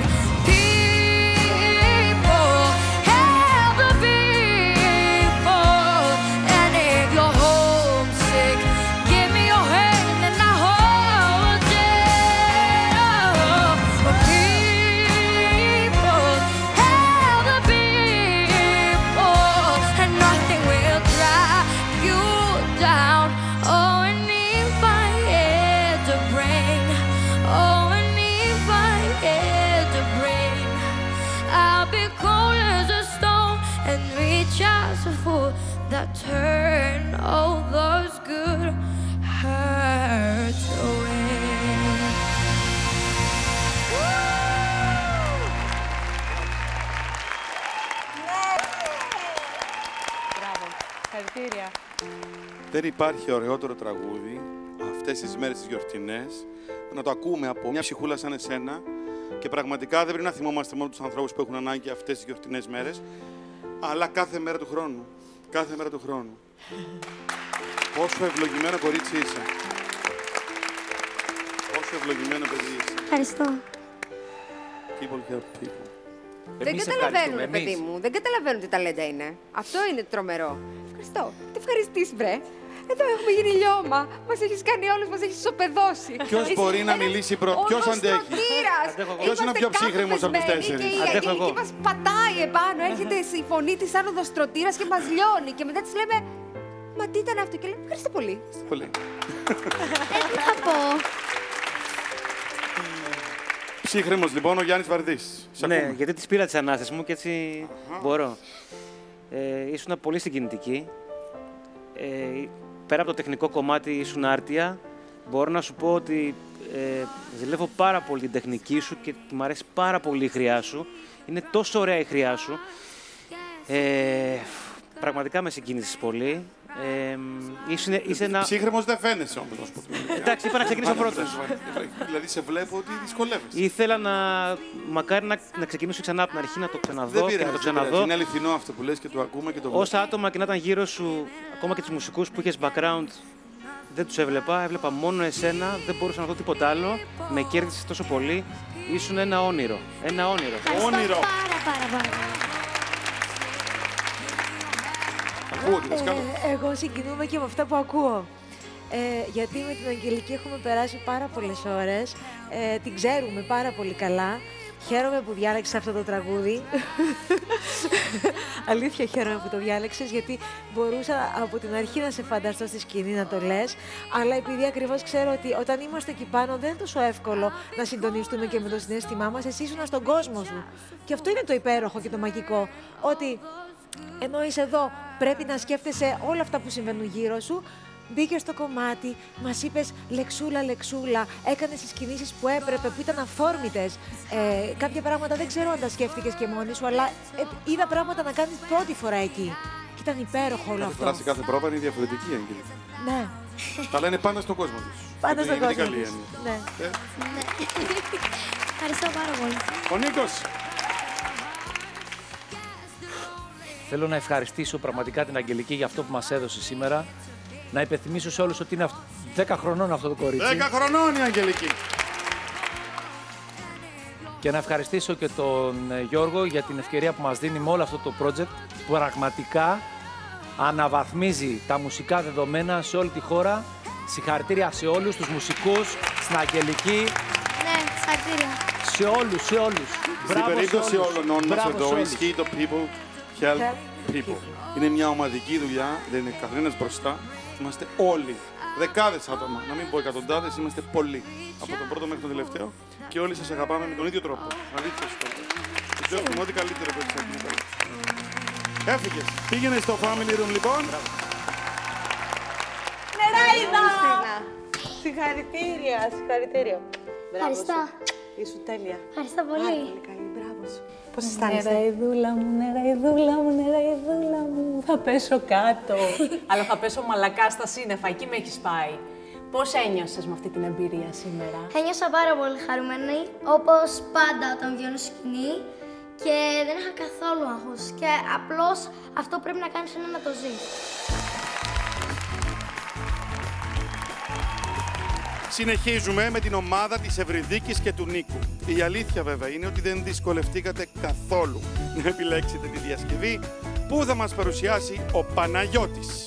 People, help the people. And if you're homesick, give me your hand and I'll hold it. Oh, people, help the people, and nothing will drag you down. Oh, and if I had a brain, oh, and if I had a brain, I'll be cold as a stone and reach out so full that turn all those good hurts away. Μπράβο. Χαρητήρια. Δεν υπάρχει ωραιότερο τραγούδι αυτές τις μέρες τις γιορτινές να το ακούμε από μια ψυχούλα σαν εσένα και πραγματικά δεν πρέπει να θυμόμαστε μόνο τους ανθρώπους που έχουν ανάγκη αυτές τις γιορτινές μέρες, αλλά κάθε μέρα του χρόνου. Κάθε μέρα του χρόνου. Πόσο ευλογημένο κορίτσι είσαι. Πόσο ευλογημένο παιδί είσαι. Ευχαριστώ. People help people. Δεν καταλαβαίνουν, ρε παιδί μου. Δεν καταλαβαίνουν τι ταλέντα είναι. Αυτό είναι τρομερό. Ευχαριστώ. Τι ευχαριστείς, βρε. Εδώ έχουμε γίνει λιώμα. Μας έχεις κάνει όλους, μας έχεις ισοπεδώσει. Ποιος μπορεί να μιλήσει πρώτα, ποιος αντέχει. Ποιος είναι ο πιο ψύχρεμος από τους τέσσερις. Και η Αγγελική μας πατάει επάνω. Έρχεται η φωνή της σαν οδοστρωτήρας και μας λιώνει. Και μετά της λέμε, μα τι ήταν αυτό. Και λέμε, ευχαριστώ πολύ. Πολύ. Τι θα πω. Ψύχρεμος λοιπόν ο Γιάννης Βαρδής. Ναι, γιατί τις πήρα τις ανάσες μου και έτσι μπορώ. Ε, ήσουν πολύ συγκινητική. Ε, πέρα από το τεχνικό κομμάτι ήσουν άρτια. Μπορώ να σου πω ότι ε, ζηλεύω πάρα πολύ την τεχνική σου και μου αρέσει πάρα πολύ η χρειά σου. Είναι τόσο ωραία η χρειά σου. Ε, πραγματικά με συγκίνησες πολύ. Ε, είσαι, είσαι ένα... Ψύχρεμος δεν φαίνεσαι όμως, να σου πω. Εντάξει, είπα να ξεκινήσω πρώτος. Δηλαδή σε βλέπω ότι δυσκολεύεσαι. Ήθελα να... Μακάρι να, να ξεκινήσω ξανά από την αρχή, να το ξαναδώ και να το ξαναδώ. Είναι αληθινό αυτό που λες και το ακούμε και το βλέπουμε. Όσα άτομα και να ήταν γύρω σου, ακόμα και τους μουσικούς που είχες background, δεν τους έβλεπα. Έβλεπα μόνο εσένα, δεν μπορούσα να δω τίποτα άλλο. Με κέρδισες τόσο πολύ. Ήσουν ένα όνειρο. Ένα όνειρο. Όνειρο. Πάρα, πάρα, πάρα. Ε, εγώ συγκινούμαι και με αυτά που ακούω. Ε, γιατί με την Αγγελική έχουμε περάσει πάρα πολλές ώρες, ε, την ξέρουμε πάρα πολύ καλά Χαίρομαι που διάλεξες αυτό το τραγούδι. Αλήθεια χαίρομαι που το διάλεξες, γιατί μπορούσα από την αρχή να σε φανταστώ στη σκηνή να το λες, αλλά επειδή ακριβώς ξέρω ότι όταν είμαστε εκεί πάνω δεν είναι τόσο εύκολο να συντονιστούμε και με το συναίσθημά μας, εσύ ήσουν στον κόσμο σου. Και αυτό είναι το υπέροχο και το μαγικό, ότι ενώ είσαι εδώ πρέπει να σκέφτεσαι όλα αυτά που συμβαίνουν γύρω σου. Μπήκες στο κομμάτι, μας είπες λεξούλα, λεξούλα, έκανες τις κινήσεις που έπρεπε, που ήταν αφόρμητες. Ε, κάποια πράγματα δεν ξέρω αν τα σκέφτηκες και μόνη σου, αλλά ε, είδα πράγματα να κάνεις πρώτη φορά εκεί. Και ήταν υπέροχο όλο κάθε αυτό. Κάθε φράση, κάθε πρόβα είναι διαφορετική, Αγγελική. Ναι. Τα λένε πάντα στον κόσμο τους. Πάντα στον κόσμο τους. Ναι. Ε. Ευχαριστώ πάρα πολύ. Ο Νίκος. Θέλω να ευχαριστήσω πραγματικά την Αγγελική για αυτό που μας έδωσε σήμερα. Να υπενθυμίσω σε όλους ότι είναι δέκα χρονών αυτό το κορίτσι. δέκα χρονών η Αγγελική. Και να ευχαριστήσω και τον Γιώργο για την ευκαιρία που μας δίνει με όλο αυτό το project που πραγματικά αναβαθμίζει τα μουσικά δεδομένα σε όλη τη χώρα. Συγχαρητήρια σε όλους τους μουσικούς, στην Αγγελική. Ναι, συγχαρητήρια. Σε όλους, σε όλους. Στην περίπτωση όλων μας εδώ ισχύει το people help people. Είναι μια ομαδική δουλειά, δεν είναι καθένας μπροστά. Είμαστε όλοι, δεκάδες άτομα, να μην πω εκατοντάδες, είμαστε πολλοί. Από τον πρώτο μέχρι τον τελευταίο και όλοι σας αγαπάμε με τον ίδιο τρόπο. Αλήθεια σου το λέω. Και σου εύχομαι ό,τι καλύτερο που έχεις να κάνει. Έφυγες. Πήγαινε στο family room λοιπόν. Νεράιδα! Συγχαρητήρια, συγχαρητήρια. Ευχαριστώ. Ήσου τέλεια. Ευχαριστώ πολύ. Πάρα πολύ καλή, μπράβο σου. Πώς αισθάνεσαι? Νεραϊδούλα μου, νεραϊδούλα μου, νεραϊδούλα μου. Θα πέσω κάτω. Αλλά θα πέσω μαλακά στα σύννεφα, εκεί με έχεις πάει. Πώς ένιωσες με αυτή την εμπειρία σήμερα? Ένιωσα πάρα πολύ χαρούμενη, όπως πάντα όταν βγαίνω στη σκηνή. Και δεν είχα καθόλου άγχος. Και απλώς αυτό πρέπει να κάνεις είναι να το ζεις. Συνεχίζουμε με την ομάδα της Ευρυδίκης και του Νίκου. Η αλήθεια βέβαια είναι ότι δεν δυσκολευτήκατε καθόλου να επιλέξετε τη διασκευή που θα μας παρουσιάσει ο Παναγιώτης.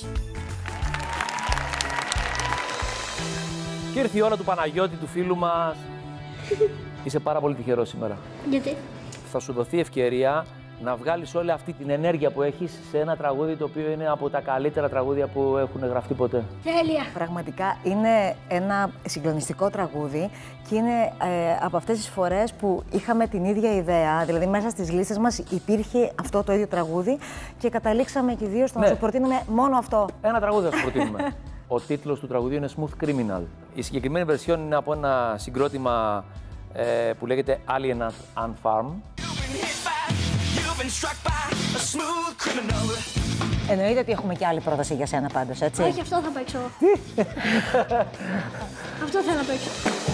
Και ήρθε η ώρα του Παναγιώτη, του φίλου μας. Είσαι πάρα πολύ τυχερός σήμερα. Γιατί? Θα σου δοθεί ευκαιρία να βγάλεις όλη αυτή την ενέργεια που έχεις σε ένα τραγούδι το οποίο είναι από τα καλύτερα τραγούδια που έχουν γραφτεί ποτέ. Τέλεια! Πραγματικά είναι ένα συγκλονιστικό τραγούδι και είναι ε, από αυτές τις φορές που είχαμε την ίδια ιδέα, δηλαδή μέσα στις λίστες μας υπήρχε αυτό το ίδιο τραγούδι και καταλήξαμε και οι δύο στο ναι. να σου προτείνουμε μόνο αυτό. Ένα τραγούδι θα σου προτείνουμε. Ο τίτλος του τραγουδίου είναι Smooth Criminal. Η συγκεκριμένη βερσιόν είναι από ένα συγκρότημα ε, που λέγεται Alien Ant Farm. Εννοείται ότι έχουμε και άλλη πρόταση για σένα πάντως, έτσι. Όχι, αυτό θα παίξω. Αυτό θέλω να παίξω.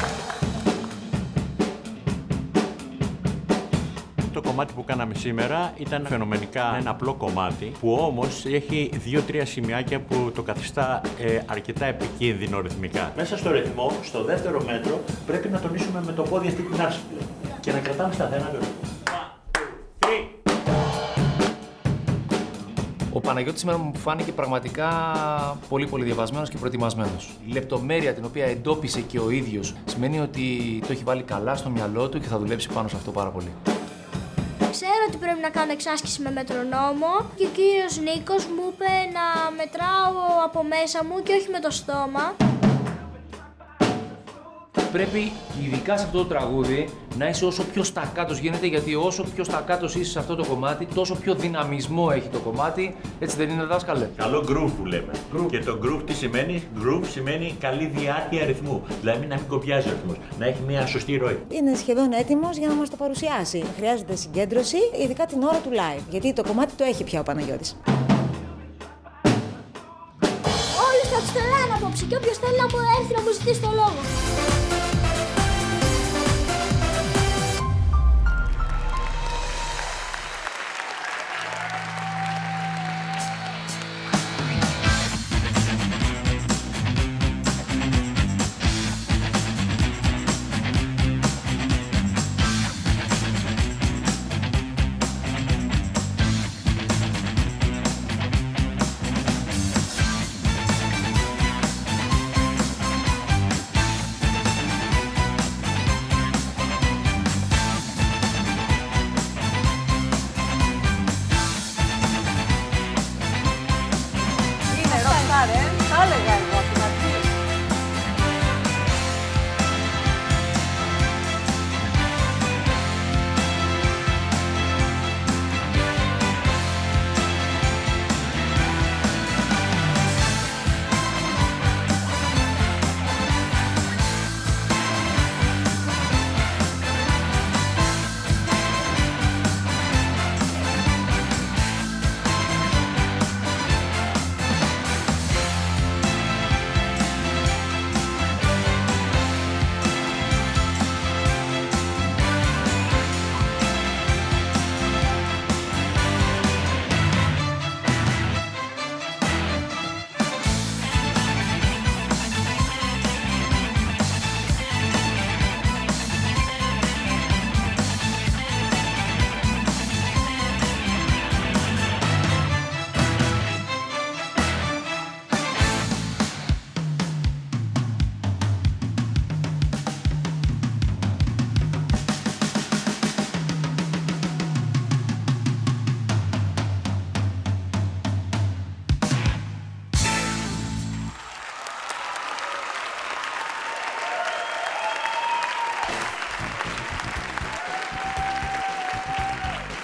Το κομμάτι που κάναμε σήμερα ήταν φαινομενικά ένα απλό κομμάτι, που όμως έχει δύο-τρία σημειάκια που το καθιστά ε, αρκετά επικίνδυνο ρυθμικά. Μέσα στο ρυθμό, στο δεύτερο μέτρο, πρέπει να τονίσουμε με το πόδι αυτή την άρση και να κρατάμε σταθερά το ρυθμό. Ο Παναγιώτης σήμερα μου φάνηκε πραγματικά πολύ πολύ διαβασμένος και προετοιμασμένος. Η λεπτομέρεια την οποία εντόπισε και ο ίδιος σημαίνει ότι το έχει βάλει καλά στο μυαλό του και θα δουλέψει πάνω σε αυτό πάρα πολύ. Ξέρω ότι πρέπει να κάνω εξάσκηση με μετρονόμο και ο κύριος Νίκος μου είπε να μετράω από μέσα μου και όχι με το στόμα. Πρέπει, ειδικά σε αυτό το τραγούδι, να είσαι όσο πιο στακάτος γίνεται, γιατί όσο πιο στακάτος είσαι σε αυτό το κομμάτι, τόσο πιο δυναμισμό έχει το κομμάτι. Έτσι δεν είναι, δάσκαλε? Καλό groove που λέμε. Groove. Και το groove τι σημαίνει? Groove σημαίνει καλή διάρκεια ρυθμού. Δηλαδή να μην κοπιάζει ο ρυθμός, να έχει μια σωστή ροή. Είναι σχεδόν έτοιμος για να μας το παρουσιάσει. Χρειάζεται συγκέντρωση, ειδικά την ώρα του live, γιατί το κομμάτι το έχει πια ο Παναγιώτης. Όλους θα τους τρελάνε απόψε και όποιος θέλει να μου έρθει να μου ζητήσει το λόγο.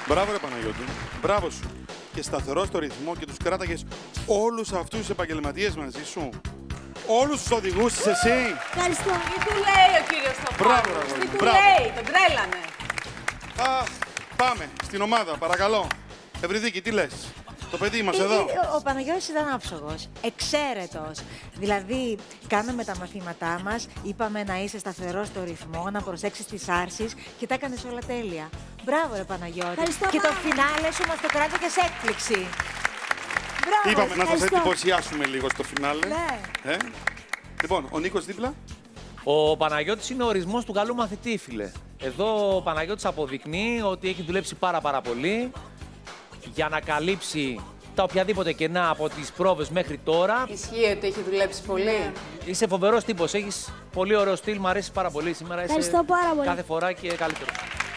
Μπράβο, ρε Παναγιώτη. Μπράβο σου. Και σταθερό στο ρυθμό και τους κράταγες όλους αυτούς τους επαγγελματίες μαζί σου. Όλους τους οδηγούς εσύ. Ευχαριστώ. Τι του λέει ο κύριος Μπράβο, Στοφάνος, τι του μπράβο. λέει, τον τρέλανε. Α, πάμε στην ομάδα, παρακαλώ. Ευρυδίκη, τι λες. Το παιδί μας Ε, εδώ. ε, Ο Παναγιώτης ήταν άψογος, εξαίρετος. Δηλαδή, κάναμε τα μαθήματά μας, είπαμε να είσαι σταθερός στο ρυθμό, να προσέξεις τις άρσεις και τα έκανες όλα τέλεια. Μπράβο, ρε Παναγιώτη. Ευχαριστώ Και το πάρα. φινάλε σου μας το κράτηκες έκπληξη. Μπράβο, Είπαμε να σας ευχαριστώ. εντυπωσιάσουμε λίγο στο φινάλε. Ναι. Ε? Λοιπόν, ο Νίκος δίπλα. Ο Παναγιώτης είναι ο ορισμός του καλού μαθητή, φίλε. Εδώ ο Παναγιώτης αποδεικνύει ότι έχει δουλέψει πάρα πάρα πολύ για να καλύψει τα οποιαδήποτε κενά από τις πρόβες μέχρι τώρα. Ισχύει ότι έχει δουλέψει πολύ. Είσαι φοβερός τύπος, έχεις πολύ ωραίο στυλ, μου αρέσει πάρα πολύ σήμερα. Είσαι Ευχαριστώ πάρα πολύ. κάθε φορά και καλύτερος.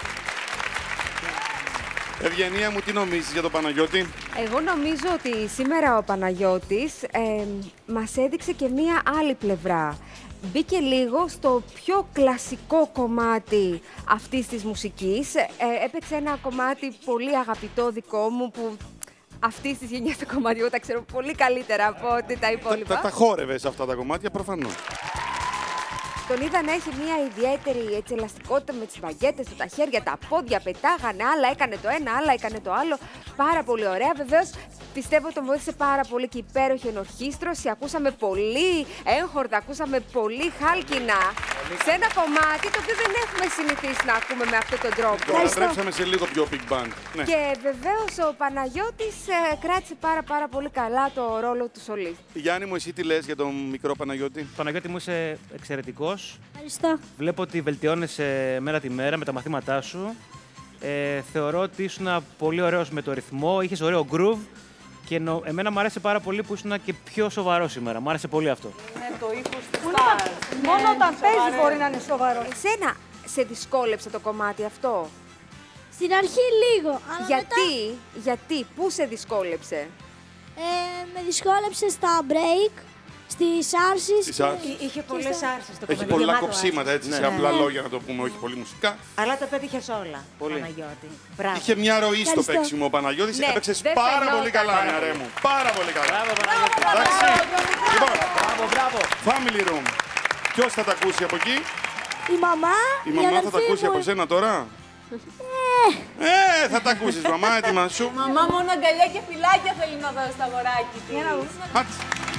Ευγενία μου, τι νομίζεις για τον Παναγιώτη. Εγώ νομίζω ότι σήμερα ο Παναγιώτης ε, μας έδειξε και μία άλλη πλευρά. Μπήκε λίγο στο πιο κλασικό κομμάτι αυτής της μουσικής. Ε, έπαιξε ένα κομμάτι πολύ αγαπητό δικό μου που αυτής της γενιάς το κομμάτι εγώ τα ξέρω πολύ καλύτερα από ό,τι τα υπόλοιπα. Τα, τα χόρευες αυτά τα κομμάτια, προφανώς. Τον είδα να έχει μια ιδιαίτερη έτσι, ελαστικότητα με τις μπαγκέτες του, τα χέρια, τα πόδια, πετάγανε, άλλα έκανε το ένα, άλλα έκανε το άλλο. Πάρα πολύ ωραία. Βεβαίως, πιστεύω τον βοήθησε πάρα πολύ και υπέροχη ενορχήστρωση. Ακούσαμε πολύ έγχορδα, ακούσαμε πολύ χάλκινα σε ένα κομμάτι το οποίο δεν έχουμε συνηθίσει να ακούμε με αυτόν τον τρόπο. Το ανατρέψαμε σε λίγο πιο big band. Ναι. Και βεβαίως ο Παναγιώτης ε, κράτησε πάρα πάρα πολύ καλά το ρόλο του σολίστ. Γιάννη μου, εσύ τι λες για τον μικρό Παναγιώτη. Παναγιώτη μου, είσαι εξαιρετικός. Ευχαριστώ. Βλέπω ότι βελτιώνεσαι μέρα τη μέρα με τα μαθήματά σου. Ε, θεωρώ ότι ήσουν πολύ ωραίος με το ρυθμό, είχες ωραίο groove και νο... εμένα μου άρεσε πάρα πολύ που ήσουν και πιο σοβαρό σήμερα. Μου άρεσε πολύ αυτό. Ναι, το ύφος του Stars. Μόνο όταν παίζει μπορεί να είναι σοβαρό. Εσένα σε δυσκόλεψε το κομμάτι αυτό. Στην αρχή λίγο, αλλά Γιατί, μετά γιατί, πού σε δυσκόλεψε. ε, με δυσκόλεψε στα break, στις άρσεις. Στις και- άρσεις. Εί- Είχε πολλές άρσεις το Έχει κομμάτι. πολλά γεμάτο κοψίματα, άρσεις. έτσι, Ναι. σε απλά Ναι. λόγια να το πούμε, όχι πολύ μουσικά. Αλλά τα πέτυχες όλα, Πολύ. Παναγιώτη. Μπράβο. Είχε μια ροή στο Ευχαριστώ. παίξιμο ο Παναγιώτης. Ναι, Έπαιξες δεν πάρα φαινόταν. πολύ καλά, Πάρα νεαρέ πολύ. μου. Πάρα πολύ καλά. Μπράβο, Εντάξει. Λοιπόν, μπράβο, μπράβο. Family Room. Ποιος θα τα ακούσει από εκεί. Η μαμά, Η μαμά θα τα αδερφή ακούσει μου. από σένα τώρα. Ε, θα τα ακούσεις, μαμά, έτοιμα σου. Μαμά μόνο αγκαλιά και φυλάκια θέλει να δώσει στο αγοράκι της. Άτς.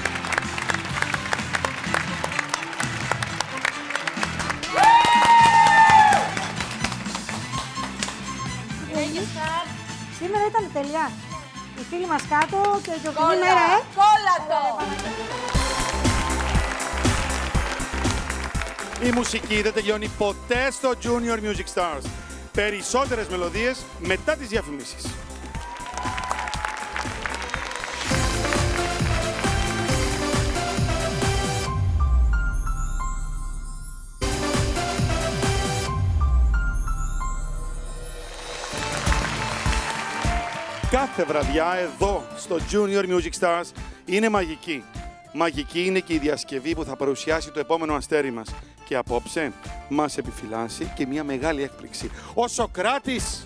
Σήμερα ήταν τελειά. Οι φίλοι μας κάτω και το Κόλλα, κοινή μέρα, ε. κόλλα το! Η μουσική δεν τελειώνει ποτέ στο Junior Music Stars. Περισσότερες μελωδίες μετά τις διαφημίσεις. Κάθε βραδιά εδώ στο Junior Music Stars είναι μαγική. Μαγική είναι και η διασκευή που θα παρουσιάσει το επόμενο αστέρι μας. Και απόψε μας επιφυλάσσει και μια μεγάλη έκπληξη. Ο Σοκράτης!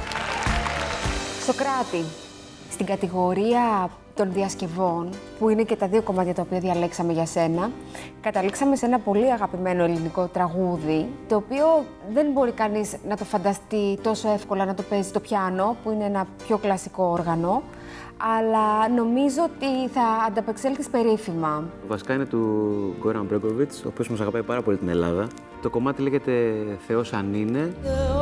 Σοκράτη, στην κατηγορία των διασκευών, που είναι και τα δύο κομμάτια τα οποία διαλέξαμε για σένα, καταλήξαμε σε ένα πολύ αγαπημένο ελληνικό τραγούδι, το οποίο δεν μπορεί κανείς να το φανταστεί τόσο εύκολα να το παίζει στο πιάνο, που είναι ένα πιο κλασικό όργανο, αλλά νομίζω ότι θα ανταπεξέλθεις περίφημα. Βασικά είναι του Γκόραν Μπρέγκοβιτς, ο οποίος μας αγαπάει πάρα πολύ την Ελλάδα. Το κομμάτι λέγεται «Θεός αν είναι».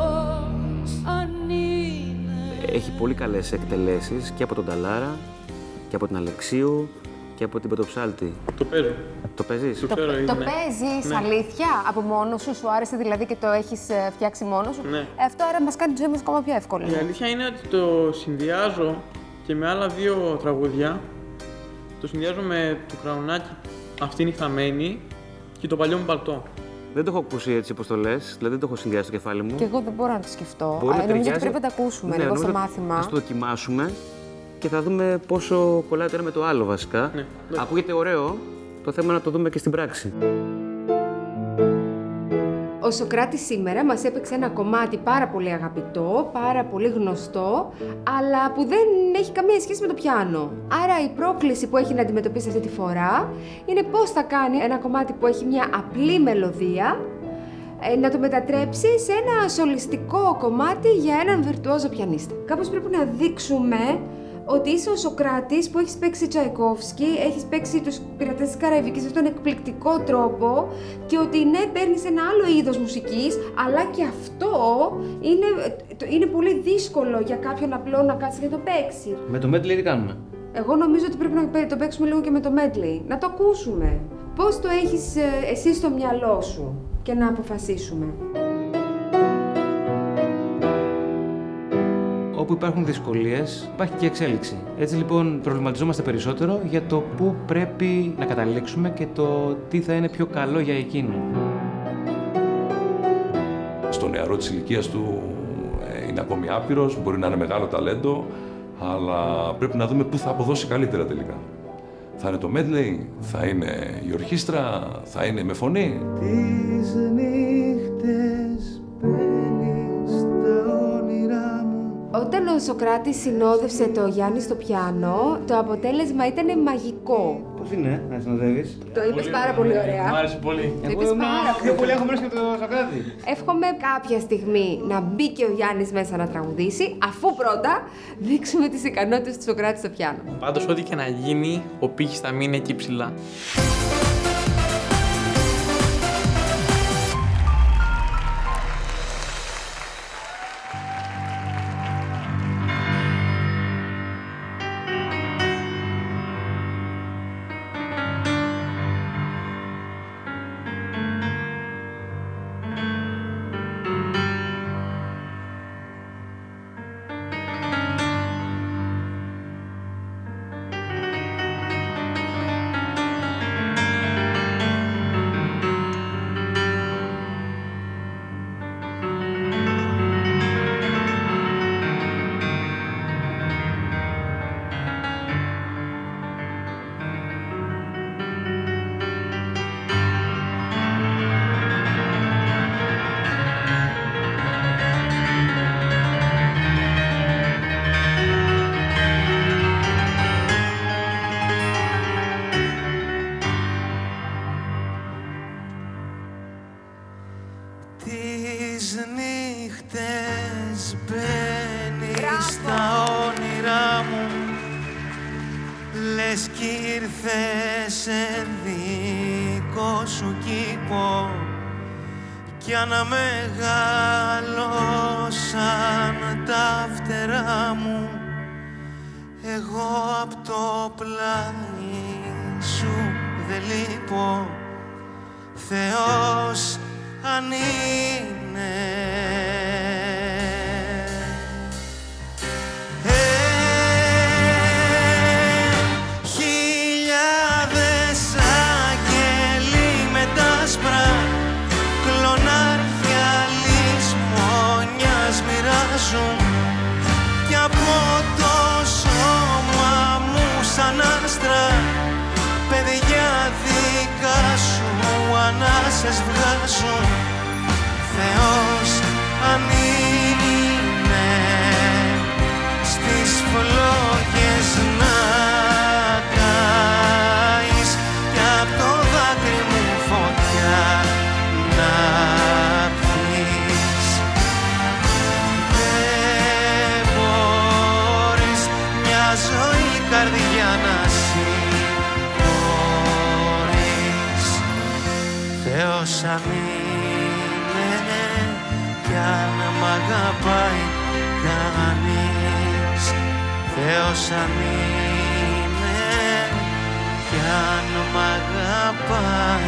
Έχει πολύ καλές εκτελέσεις και από τον Ταλάρα και από την Αλεξίου και από την Πρωτοψάλτη. Το παίζω. Το παίζεις? Το ξέρω, Το είναι. παίζεις, Ναι. αλήθεια, από μόνο σου, σου άρεσε δηλαδή και το έχεις ε, φτιάξει μόνο σου. Ναι. Ε, αυτό άρα μας κάνει τη ζωή μας ακόμα πιο εύκολη. Η αλήθεια είναι ότι το συνδυάζω και με άλλα δύο τραγούδια. Το συνδυάζω με το Κραουνάκι, αυτή είναι η χαμένη και το παλιό μου παλτό. Δεν το έχω ακούσει έτσι όπως το λες, δηλαδή δεν το έχω συνδυάσει στο κεφάλι μου. Και εγώ δεν μπορώ να το σκεφτώ. Μπορεί να Α, νομίζω ότι ταιριάζει. πρέπει να τα ακούσουμε Ναι, λίγο στο νομίζω μάθημα. Ας το δοκιμάσουμε και θα δούμε πόσο κολλάει το ένα με το άλλο βασικά. Ναι, Ακούγεται ωραίο, το θέμα είναι να το δούμε και στην πράξη. Ο Ο Σωκράτης σήμερα μας έπαιξε ένα κομμάτι πάρα πολύ αγαπητό, πάρα πολύ γνωστό, αλλά που δεν έχει καμία σχέση με το πιάνο. Άρα η πρόκληση που έχει να αντιμετωπίσει αυτή τη φορά είναι πώς θα κάνει ένα κομμάτι που έχει μια απλή μελωδία, να το μετατρέψει σε ένα σολιστικό κομμάτι για έναν βιρτουόζο πιανίστα. Κάπως πρέπει να δείξουμε ότι είσαι ο Σωκράτης που έχεις παίξει Τσαϊκόφσκι, έχεις παίξει τους Πειρατές της Καραϊβικής με τον εκπληκτικό τρόπο και ότι ναι, παίρνεις ένα άλλο είδος μουσικής, αλλά και αυτό είναι, είναι πολύ δύσκολο για κάποιον απλό να κάτσει και να το παίξει. Με το medley τι κάνουμε? Εγώ νομίζω ότι πρέπει να το παίξουμε λίγο και με το medley, να το ακούσουμε. Πώς το έχεις εσύ στο μυαλό σου και να αποφασίσουμε. Όπου υπάρχουν δυσκολίες, υπάρχει και εξέλιξη. Έτσι λοιπόν προβληματιζόμαστε περισσότερο για το πού πρέπει να καταλήξουμε και το τι θα είναι πιο καλό για εκείνο. Στο νεαρό της ηλικίας του είναι ακόμη άπειρος, μπορεί να είναι μεγάλο ταλέντο, αλλά πρέπει να δούμε πού θα αποδώσει καλύτερα τελικά. Θα είναι το medley, θα είναι η ορχήστρα, θα είναι με φωνή. Τις νύχτες μπαίνεις στα όνειρά μου. Όταν ο Σωκράτης συνόδευσε το Γιάννη στο πιάνο, το αποτέλεσμα ήταν μαγικό. Πώς είναι να συνοδεύεις? Το είπες πάρα πολύ ωραία. Μ' άρεσε πολύ. Το είπες πάρα πιο πολύ έχω μπροστά και το Σωκράτη. Εύχομαι κάποια στιγμή να μπει και ο Γιάννης μέσα να τραγουδήσει, αφού πρώτα δείξουμε τις ικανότητες του Σωκράτη στο πιάνο. Πάντως, ό,τι και να γίνει, ο πύχης θα μείνει εκεί ψηλά. Τις νύχτες μπαίνεις στα όνειρά μου, λες κι ήρθες σε δικό σου κήπο κι αναμεγάλωσαν τα φτερά μου, εγώ απ' το πλάι σου δεν λείπω, Θεός αν είναι. Ε, χιλιάδες αγγέλοι με τα σπρά, κλονάρια λησμονιάς μοιράζουν κι από το σώμα μου σαν άστρα παιδιά δικά σου ανάσες βγάζουν, Θεός αν είναι στις φλόγες να καείς κι απ' το δάκρυ μου φωτιά να πιείς. Δεν μπορείς μια ζωή καρδιά να συγχωρείς, Θεός αν είναι κι αν μ' αγαπάει κανείς, Θεός αν είναι κι αν μ' αγαπάει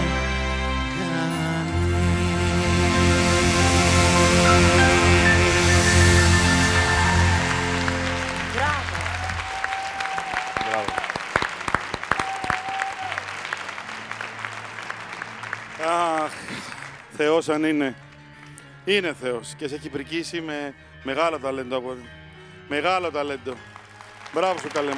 Αχ, Θεός αν είναι. Είναι Θεός και σε έχει πρικήσει με μεγάλο ταλέντο. Από... Μεγάλο ταλέντο. Μπράβο σου, καλέ μου.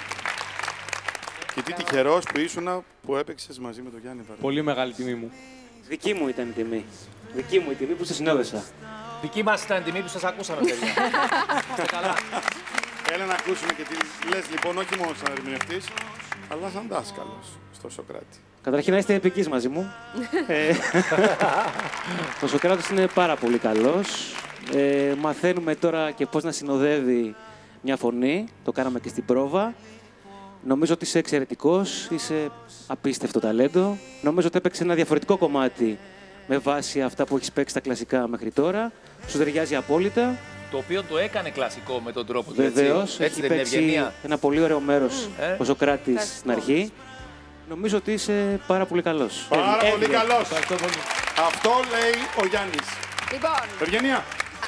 Και τι τυχερός που ήσουνα που έπαιξες μαζί με τον Γιάννη Βαρδί. Πολύ μεγάλη τιμή μου. Δική μου ήταν η τιμή. Δική μου η τιμή που σας συνόδεσα. Δική μας ήταν η τιμή που σας ακούσαμε, παιδιά. Είστε καλά. Έλα να ακούσουμε και τι λες λοιπόν, όχι μόνο σαν ερμηνευτής, αλλά σαν δάσκαλος στο Σοκράτη. Καταρχήν να είστε επικείς μαζί μου. ε, ο Σοκράτης είναι πάρα πολύ καλός. Ε, μαθαίνουμε τώρα και πώς να συνοδεύει μια φωνή. Το κάναμε και στην πρόβα. Νομίζω ότι είσαι εξαιρετικός, είσαι απίστευτο ταλέντο. Νομίζω ότι έπαιξε ένα διαφορετικό κομμάτι με βάση αυτά που έχεις παίξει στα κλασικά μέχρι τώρα. Σου ταιριάζει απόλυτα. Το οποίο το έκανε κλασικό με τον τρόπο του. Βεβαίως, έτσι, έχει παίξει ένα πολύ ωραίο μέρος mm. ε? ο Σοκράτης Ευχαριστώ. στην αρχή. Νομίζω ότι είσαι πάρα πολύ καλός. Πάρα Εύγε. πολύ καλός. Αυτό λέει ο Γιάννης. Λοιπόν. Ευγενία.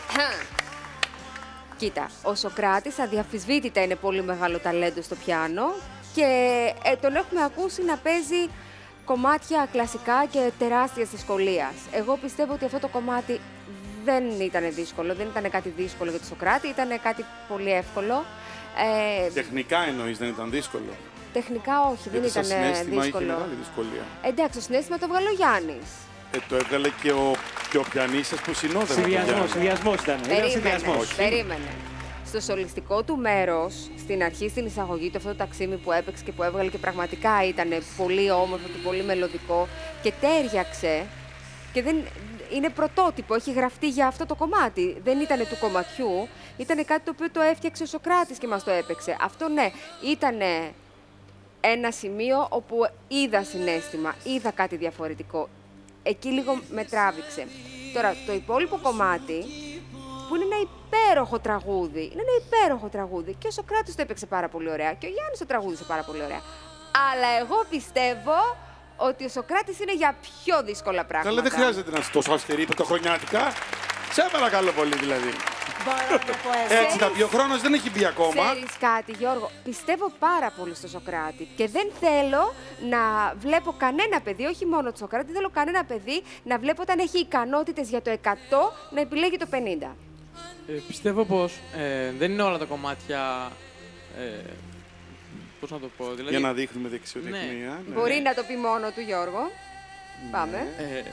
Κοίτα, ο Σοκράτης αδιαφυσβήτητα είναι πολύ μεγάλο ταλέντο στο πιάνο και ε, τον έχουμε ακούσει να παίζει κομμάτια κλασικά και τεράστιας δυσκολίας. Εγώ πιστεύω ότι αυτό το κομμάτι δεν ήταν δύσκολο, δεν ήταν κάτι δύσκολο για τον Σοκράτη, ήταν κάτι πολύ εύκολο. Ε, Τεχνικά εννοείς, δεν ήταν δύσκολο. Τεχνικά όχι, Γιατί δεν ήταν στο συναίσθημα δύσκολο. είχε μεγάλη δυσκολία. Εντάξει, το συναίσθημα το βγάλε ο Γιάννης. Ε, το έβγαλε και ο, και ο πιανίστας που συνόδευε. Συνδυασμός, συνδυασμός ήταν. Περίμενε, περίμενε. Στο σολιστικό του μέρος, στην αρχή, στην εισαγωγή του, αυτό το ταξίμι που έπαιξε και που έβγαλε και πραγματικά ήταν πολύ όμορφο και πολύ μελωδικό και τέριαξε και δεν, είναι πρωτότυπο, έχει γραφτεί για αυτό το κομμάτι. Δεν ήταν του κομματιού, ήταν κάτι το οποίο το έφτιαξε ο Σοκράτης και μας το έπαιξε. Αυτό ναι, ήταν ένα σημείο όπου είδα συναίσθημα, είδα κάτι διαφορετικό. Εκεί λίγο με τράβηξε. Τώρα, το υπόλοιπο κομμάτι, που είναι ένα υπέροχο τραγούδι, είναι ένα υπέροχο τραγούδι και ο Σοκράτης το έπαιξε πάρα πολύ ωραία και ο Γιάννης το τραγούδισε πάρα πολύ ωραία. Αλλά εγώ πιστεύω ότι ο Σοκράτης είναι για πιο δύσκολα πράγματα. Αλλά δεν χρειάζεται να είσαι τόσο αυστηρή πρωτοχρονιάτικα. Σε παρακαλώ πολύ δηλαδή. Μπορώ να το πω έτσι. Έτσι θα πει, ο χρόνος δεν έχει μπει ακόμα. Ξέρεις κάτι, Γιώργο, πιστεύω πάρα πολύ στο Σοκράτη και δεν θέλω να βλέπω κανένα παιδί, όχι μόνο το Σοκράτη, δεν θέλω κανένα παιδί να βλέπω όταν έχει ικανότητες για το εκατό να επιλέγει το πενήντα. Ε, πιστεύω πως ε, δεν είναι όλα τα κομμάτια. Ε, πώς να το πω, δηλαδή. Για να δείχνουμε δεξιοτεχνία. Ναι. Ναι. Μπορεί να το πει μόνο του, Γιώργο. Ναι. Πάμε. Ε,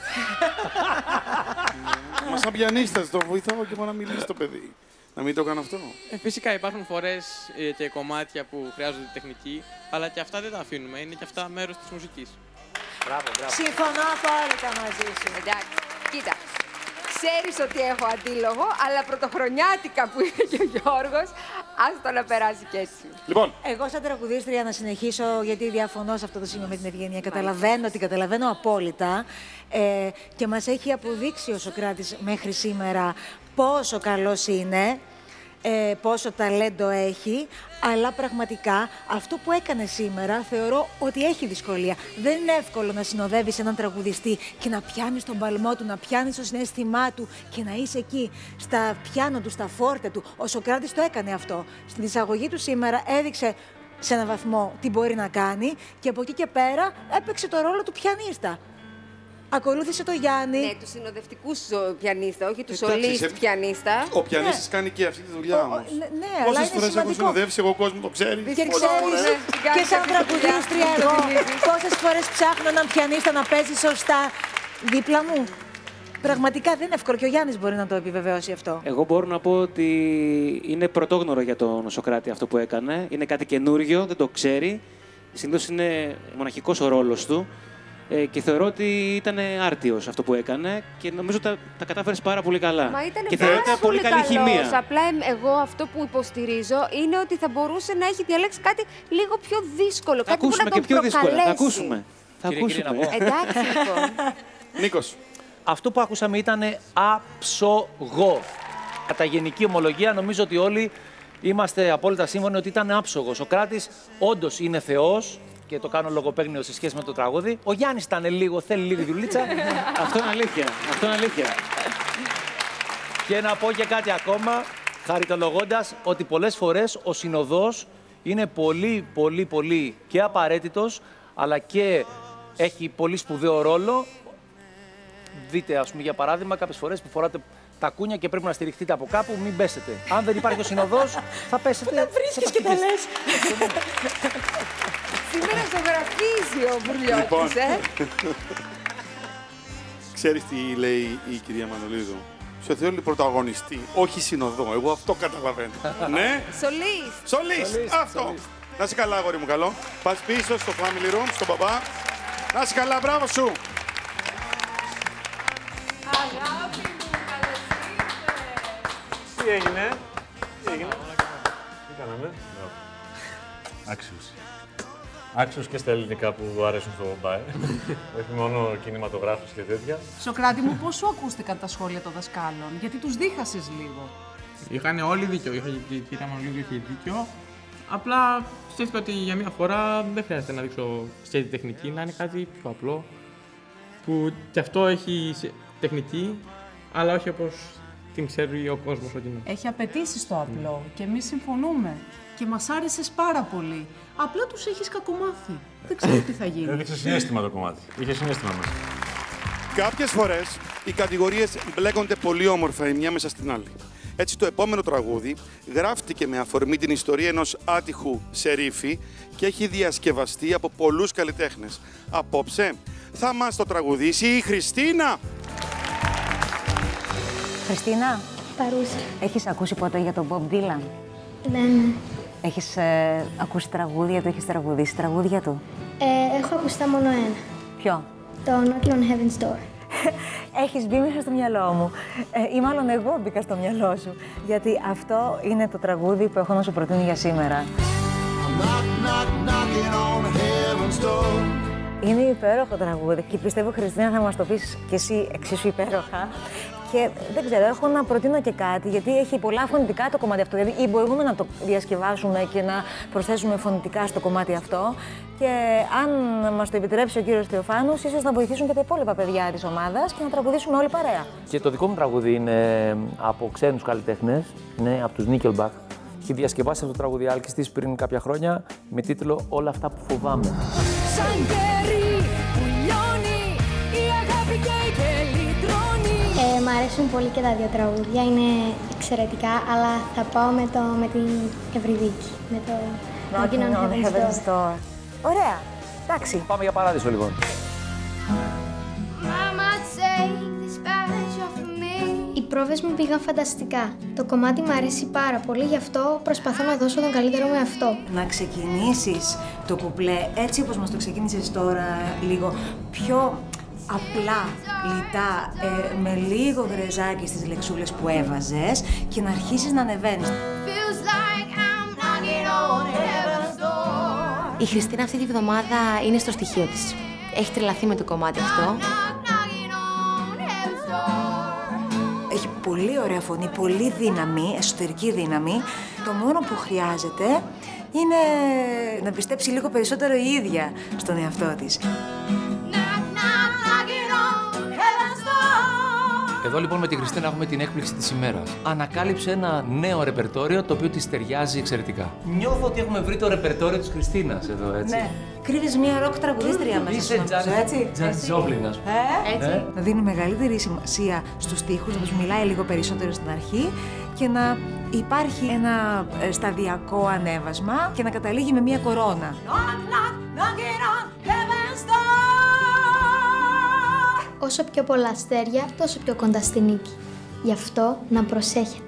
Μα σαν πιανίστας το βοηθάω και μόνο να μιλήσει το παιδί. Να μην το κάνω αυτό. ε, φυσικά υπάρχουν φορές ε, και κομμάτια που χρειάζονται τεχνική, αλλά και αυτά δεν τα αφήνουμε. Είναι και αυτά μέρος της μουσικής. Μπράβο, μπράβο. Συμφωνώ απόλυτα μαζί σου. Εντάξει, κοίτα. Ξέρεις ότι έχω αντίλογο, αλλά πρωτοχρονιάτικα που είπε και ο Γιώργος, άστο να περάσει και έτσι. Λοιπόν. Εγώ σαν τραγουδίστρια να συνεχίσω, γιατί διαφωνώ σε αυτό το σημείο με την Ευγενία. Καταλαβαίνω, την καταλαβαίνω απόλυτα ε, και μας έχει αποδείξει ο Σοκράτης μέχρι σήμερα πόσο καλός είναι, ε, πόσο ταλέντο έχει, αλλά πραγματικά αυτό που έκανε σήμερα θεωρώ ότι έχει δυσκολία. Δεν είναι εύκολο να συνοδεύεις έναν τραγουδιστή και να πιάνεις τον παλμό του, να πιάνεις το συναίσθημά του και να είσαι εκεί στα πιάνο του, στα φόρτε του. Ο Σοκράτης το έκανε αυτό. Στην εισαγωγή του σήμερα έδειξε σε έναν βαθμό τι μπορεί να κάνει και από εκεί και πέρα έπαιξε το ρόλο του πιανίστα. Ακολούθησε το Γιάννη. Ναι, του συνοδευτικού πιανίστα, όχι του Εντάξει, σολίστ σε- πιανίστα. Ο πιανίστας κάνει και αυτή τη δουλειά όμως. Ναι, ναι, αλλά Πόσες είναι φορές έχω σημαντικό. συνοδεύσει, εγώ κόσμο το ξέρει. Και ξέρεις, και σαν τραγουδίστρια εγώ, πόσες φορές ψάχνω έναν πιανίστα να παίζει σωστά δίπλα μου. Πραγματικά δεν είναι εύκολο και ο Γιάννης μπορεί να το επιβεβαιώσει αυτό. Εγώ μπορώ να πω ότι είναι πρωτόγνωρο για τον Σοκράτη αυτό που έκανε. Είναι κάτι καινούριο, δεν το ξέρει. Συνήθως είναι μοναχικός ο ρόλος του. Ε, και θεωρώ ότι ήταν άρτιος αυτό που έκανε και νομίζω τα, τα κατάφερες πάρα πολύ καλά. Μα ήταν και πάρα θεωρώ ότι πολύ καλή καλός. χημεία. Απλά εμ- εγώ αυτό που υποστηρίζω είναι ότι θα μπορούσε να έχει διαλέξει κάτι λίγο πιο δύσκολο. Θα κάτι που ακούσουμε να και τον πιο δύσκολα. Θα προκαλέσει. ακούσουμε. Θα Κύριε, κύριε, ακούσουμε. να πω. Εντάξει, λοιπόν. Νίκος. Αυτό που άκουσαμε ήταν άψογο. Κατά γενική ομολογία, νομίζω ότι όλοι είμαστε απόλυτα σύμφωνοι ότι ήταν άψογος. Ο Κράτης όντως είναι θεός και το κάνω λογοπαίγνιο σε σχέση με το τραγούδι. Ο Γιάννης ήταν λίγο, θέλει λίγη δουλίτσα. Αυτό είναι αλήθεια. Αυτό είναι αλήθεια. Και να πω και κάτι ακόμα, χαριτολογώντας ότι πολλές φορές ο συνοδός είναι πολύ, πολύ, πολύ και απαραίτητος, αλλά και έχει πολύ σπουδαίο ρόλο. Δείτε, ας πούμε, για παράδειγμα, κάποιες φορές που φοράτε τα κούνια και πρέπει να στηριχτείτε από κάπου, μην πέσετε. Αν δεν υπάρχει ο συνοδός, θα πέσετε. Πού τα βρίσκεις και τα λες. Σήμερα ζωγραφίζει ο Μπουρλιώτης, Λοιπόν. ε. Ξέρεις τι λέει η κυρία Μανολίδου? Σε θέλει πρωταγωνιστή, όχι συνοδό. Εγώ αυτό καταλαβαίνω. Ναι. Σολίστ. Σολίστ. Αυτό. Σολίστ. Να είσαι καλά, αγόρι μου, καλό. Πας πίσω στο family room, στον παπά. Να είσαι καλά, μπράβο σου. Αγάπη μου, καλώς ήρθες. Τι έγινε? Τι έγινε? Τι κάναμε? Άξιος. Άξιος και στα ελληνικά που αρέσουν στο Μπομπάι. Όχι μόνο κινηματογράφους και τέτοια. Σοκράτη μου, πώς σου ακούστηκαν τα σχόλια των δασκάλων? Γιατί τους δίχασες λίγο. Είχαν όλοι δίκιο. Είχα και η κυρία Μανολίδου είχε δίκιο. Απλά σκέφτηκα ότι για μία φορά δεν χρειάζεται να δείξω σχέδιο τεχνική, να είναι κάτι πιο απλό. Που κι αυτό έχει τεχνική, αλλά όχι όπως την ξέρει ο κόσμος ότι είναι. Έχει απαιτήσει το απλό και εμείς συμφωνούμε. Και μας άρεσες πάρα πολύ. Απλά τους έχεις κακομάθει. Δεν ξέρω τι θα γίνει. Έδειξε συναίσθημα το κομμάτι. Είχε συναίσθημα μέσα. Κάποιες φορές οι κατηγορίες μπλέκονται πολύ όμορφα η μια μέσα στην άλλη. Έτσι, το επόμενο τραγούδι γράφτηκε με αφορμή την ιστορία ενός άτυχου σερίφη και έχει διασκευαστεί από πολλούς καλλιτέχνες. Απόψε θα μας το τραγουδήσει η Χριστίνα. Χριστίνα. Παρούσα. Έχεις ακούσει ποτέ για τον Bob Dylan? Ναι, ναι. Έχεις ε, ακούσει τραγούδια του, έχεις τραγουδήσει τραγούδια του? Ε, έχω ακουστά μόνο ένα. Ποιο? Το Knocking on Heaven's Door. Έχεις μπει μέσα στο μυαλό μου. Ε, ή μάλλον εγώ μπήκα στο μυαλό σου. Γιατί αυτό είναι το τραγούδι που έχω να σου προτείνω για σήμερα. Είναι υπέροχο τραγούδι και πιστεύω, Χριστίνα, θα μας το πεις κι εσύ εξίσου υπέροχα. Και δεν ξέρω, έχω να προτείνω και κάτι, γιατί έχει πολλά φωνητικά το κομμάτι αυτό. Δηλαδή, ή μπορούμε να το διασκευάσουμε και να προσθέσουμε φωνητικά στο κομμάτι αυτό. Και αν μας το επιτρέψει ο κύριος Θεοφάνους, ίσως να βοηθήσουν και τα υπόλοιπα παιδιά της ομάδας και να τραγουδήσουμε όλοι παρέα. Και το δικό μου τραγούδι είναι από ξένους καλλιτέχνες, είναι από τους Nickelback. Έχει διασκευάσει αυτό το τραγουδιάλκης της πριν κάποια χρόνια με τίτλο «Όλα αυτά που φοβάμαι». Σαν κερί που λιώνει, η αγάπη και η κελή τρώνει. Ε, μ' αρέσουν πολύ και τα δύο τραγούδια, είναι εξαιρετικά, αλλά θα πάω με, το, με την Ευρυδίκη, με το Knocking on Heaven's Door. Ωραία, εντάξει. Πάμε για παράδεισο λοιπόν. Οι πρόβες μου πήγαν φανταστικά. Το κομμάτι μου αρέσει πάρα πολύ, γι' αυτό προσπαθώ να δώσω τον καλύτερο με αυτό. Να ξεκινήσεις το κουπλέ έτσι όπως μας το ξεκίνησες τώρα, λίγο πιο απλά, λιτά, ε, με λίγο γκρεζάκι στις λεξούλες που έβαζες και να αρχίσεις να ανεβαίνεις. Η Χριστίνα αυτή τη βδομάδα είναι στο στοιχείο της. Έχει τρελαθεί με το κομμάτι αυτό. Έχει πολύ ωραία φωνή, πολύ δύναμη, εσωτερική δύναμη. Το μόνο που χρειάζεται είναι να πιστέψει λίγο περισσότερο η ίδια στον εαυτό της. Εδώ λοιπόν με τη Χριστίνα έχουμε την έκπληξη της ημέρας. Ανακάλυψε ένα νέο ρεπερτόριο το οποίο της ταιριάζει εξαιρετικά. Νιώθω ότι έχουμε βρει το ρεπερτόριο της Χριστίνας εδώ, έτσι. Ναι. Κρύβεις μια ροκ τραγουδίστρια μέσα σου, νομίζω, έτσι. Τζατζ Τζόπλιν, ας πούμε. Ε, έτσι. Να δίνει μεγαλύτερη σημασία στους στίχους, να τους μιλάει λίγο περισσότερο στην αρχή και να υπάρχει ένα σταδιακό ανέβασμα και να καταλήγει με μια κορώνα. Όσο πιο πολλά αστέρια, τόσο πιο κοντά στη νίκη. Γι' αυτό να προσέχετε.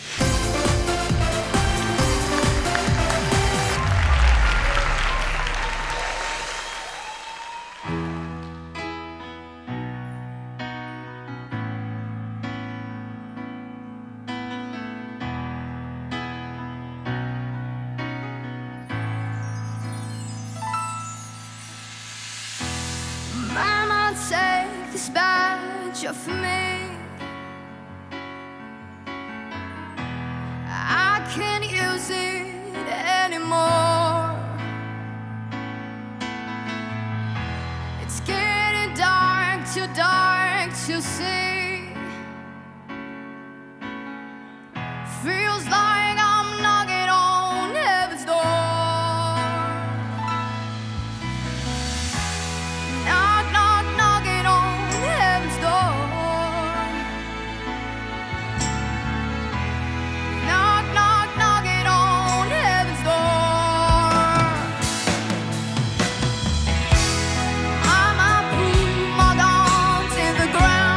Mama, take this badge off me. I can't use it anymore. It's getting dark, too dark to see. Feels like I'm knocking on heaven's door. Knock, knock, knocking on heaven's door. Knock, knock, knocking on heaven's door. I'ma put my guns in the ground.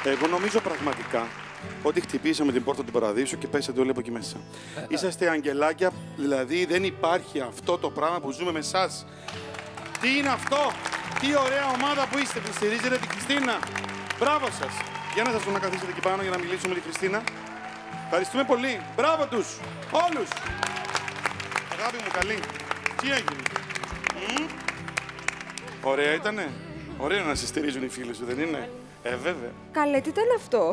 Εγώ νομίζω πραγματικά ότι χτυπήσαμε την πόρτα του παραδείσου και πέσατε όλοι από εκεί μέσα. Είσαστε αγγελάκια, δηλαδή δεν υπάρχει αυτό το πράγμα που ζούμε με εσάς. Τι είναι αυτό, τι ωραία ομάδα που είστε, που στηρίζετε τη Χριστίνα. Μπράβο σας. Για να σας δω να καθίσετε εκεί πάνω για να μιλήσουμε με τη Χριστίνα. Ευχαριστούμε πολύ. Μπράβο τους, όλους. Αγάπη μου, καλή. Τι έγινε. Mm? Ωραία ήτανε. Ωραίο να σε στηρίζουν οι φίλοι σου, δεν είναι. Ε, βέβαια. Καλέ, τι ήταν αυτό.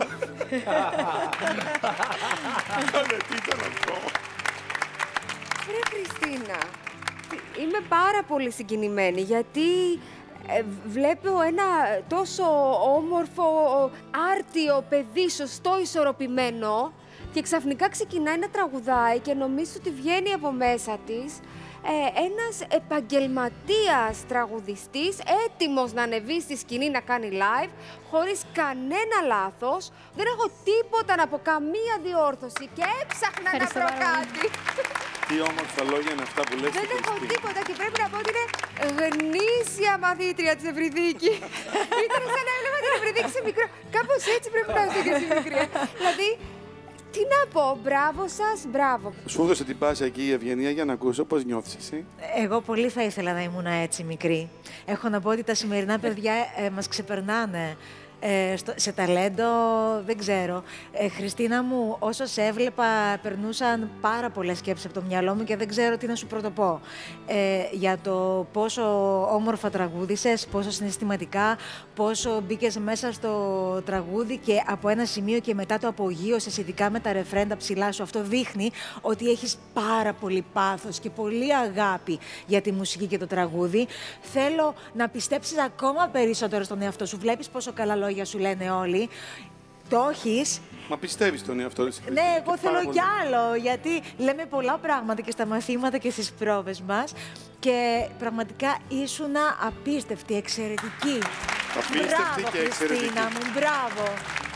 Καλέ, τι ήταν αυτό. Ρε Χριστίνα, είμαι πάρα πολύ συγκινημένη γιατί ε, βλέπω ένα τόσο όμορφο, άρτιο παιδί, σωστό, ισορροπημένο και ξαφνικά ξεκινάει να τραγουδάει και νομίζω ότι βγαίνει από μέσα της ε, ένας επαγγελματίας τραγουδιστής έτοιμος να ανεβεί στη σκηνή να κάνει live χωρίς κανένα λάθος. Δεν έχω τίποτα να πω, καμία διόρθωση και έψαχνα να βρω κάτι. Τι όμορφα λόγια είναι αυτά που λες. Δεν έχω τίποτα και πρέπει να πω ότι είναι γνήσια μαθήτρια της Ευρυδίκη. Ήταν σαν να έβλεπα την Ευρυδίκη σε μικρό. Κάπως έτσι πρέπει να είσαι και εσύ μικρή. Δηλαδή, τι να πω, μπράβο σας, μπράβο. Σου έδωσε την πάσα εκεί η Ευγενία για να ακούσω πώς νιώθεις εσύ. Εγώ πολύ θα ήθελα να ήμουν έτσι μικρή. Έχω να πω ότι τα σημερινά παιδιά ε, μας ξεπερνάνε. Ε, στο, σε ταλέντο, δεν ξέρω. Ε, Χριστίνα μου, όσο σε έβλεπα, περνούσαν πάρα πολλές σκέψεις από το μυαλό μου και δεν ξέρω τι να σου πρωτοπώ. Ε, για το πόσο όμορφα τραγούδησες, πόσο συναισθηματικά, πόσο μπήκες μέσα στο τραγούδι και από ένα σημείο και μετά το απογείωσες, ειδικά με τα ρεφρέντα ψηλά σου. Αυτό δείχνει ότι έχεις πάρα πολύ πάθος και πολύ αγάπη για τη μουσική και το τραγούδι. Θέλω να πιστέψεις ακόμα περισσότερο στον εαυτό σου. Βλέπεις πόσο καλά λόγια σου λένε όλοι. Το έχεις. Μα πιστεύεις τον εαυτό σου. Ναι, εγώ θέλω κι άλλο, γιατί λέμε πολλά πράγματα και στα μαθήματα και στις πρόβες μας και πραγματικά ήσουνα απίστευτη, εξαιρετική. Απίστευτη μπράβο, και εξαιρετική. Χριστίνα μου, μπράβο.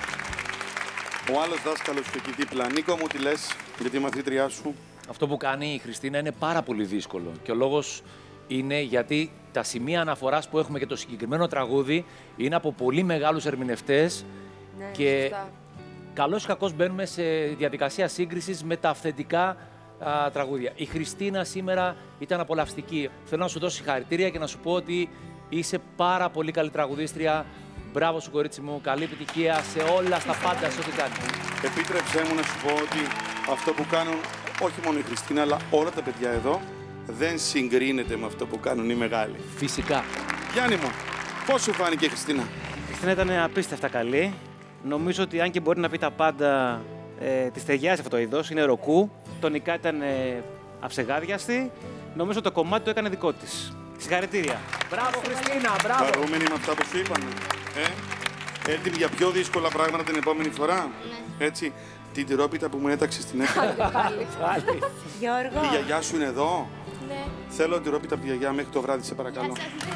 Ο άλλος δάσκαλος του εκεί δίπλα. Νίκο μου, τι λες για τη μαθήτριά σου. Αυτό που κάνει η Χριστίνα είναι πάρα πολύ δύσκολο και ο λόγος είναι γιατί τα σημεία αναφοράς που έχουμε και το συγκεκριμένο τραγούδι είναι από πολύ μεγάλους ερμηνευτές ναι, και σωστά. καλώς ή κακώς μπαίνουμε σε διαδικασία σύγκρισης με τα αυθεντικά α, τραγούδια. Η Χριστίνα σήμερα ήταν απολαυστική. Θέλω να σου δώσω συγχαρητήρια και να σου πω ότι είσαι πάρα πολύ καλή τραγουδίστρια. Μπράβο σου, κορίτσι μου. Καλή επιτυχία σε όλα, στα πάντα, σε ό,τι κάνεις. Επίτρεψέ μου να σου πω ότι αυτό που κάνουν όχι μόνο η Χριστίνα, αλλά όλα τα παιδιά εδώ, δεν συγκρίνεται με αυτό που κάνουν οι μεγάλοι. Φυσικά. Γιάννη μου, πώς σου φάνηκε η Χριστίνα. Η Χριστίνα ήταν απίστευτα καλή. Νομίζω ότι αν και μπορεί να πει τα πάντα, ε, της ταιριάζει αυτό το είδος. Είναι ροκού. Τονικά ήταν ε, αψεγάδιαστη. Νομίζω το κομμάτι το έκανε δικό της. Συγχαρητήρια. Μπράβο, Χριστίνα, μπράβο. Χαρούμενη με αυτά που σου είπαν. Ε? Έτοιμη για πιο δύσκολα πράγματα την επόμενη φορά. Ναι. Έτσι. Την τυρόπιτα που μου έταξε στην έκθεση. Γιώργο. Η γιαγιά σου είναι εδώ. Ναι. Θέλω τυρόπιτα από τη γιαγιά μέχρι το βράδυ, σε παρακαλώ.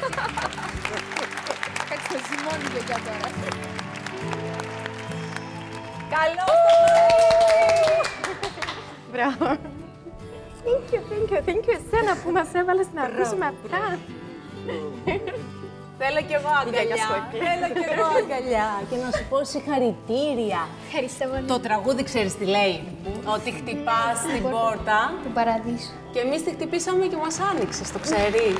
Κάτσε το ζυμώνει γιαγιά τώρα. Καλό! Μπράβο. Thank you, thank you, thank you εσένα που μας έβαλες να ακούσουμε αυτά. Θέλω κι εγώ αγκαλιά. Θέλω κι εγώ αγκαλιά. Και να σου πω συγχαρητήρια. Ευχαριστώ πολύ. Το τραγούδι ξέρεις τι λέει. Ότι χτυπάς την πόρτα. Του παραδείσου. Και εμείς τη χτυπήσαμε και μας άνοιξες, το ξέρεις.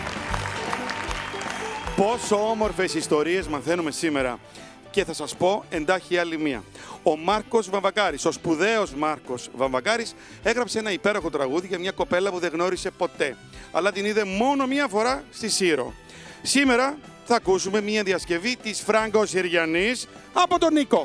Πόσο όμορφες ιστορίες μαθαίνουμε σήμερα. Και θα σας πω εντάχει άλλη μία. Ο Μάρκος Βαμβακάρης, ο σπουδαίος Μάρκος Βαμβακάρης, έγραψε ένα υπέροχο τραγούδι για μια κοπέλα που δεν γνώρισε ποτέ, αλλά την είδε μόνο μία φορά στη Σύρο. Σήμερα θα ακούσουμε μία διασκευή της Φράγκο Συριανής από τον Νίκο.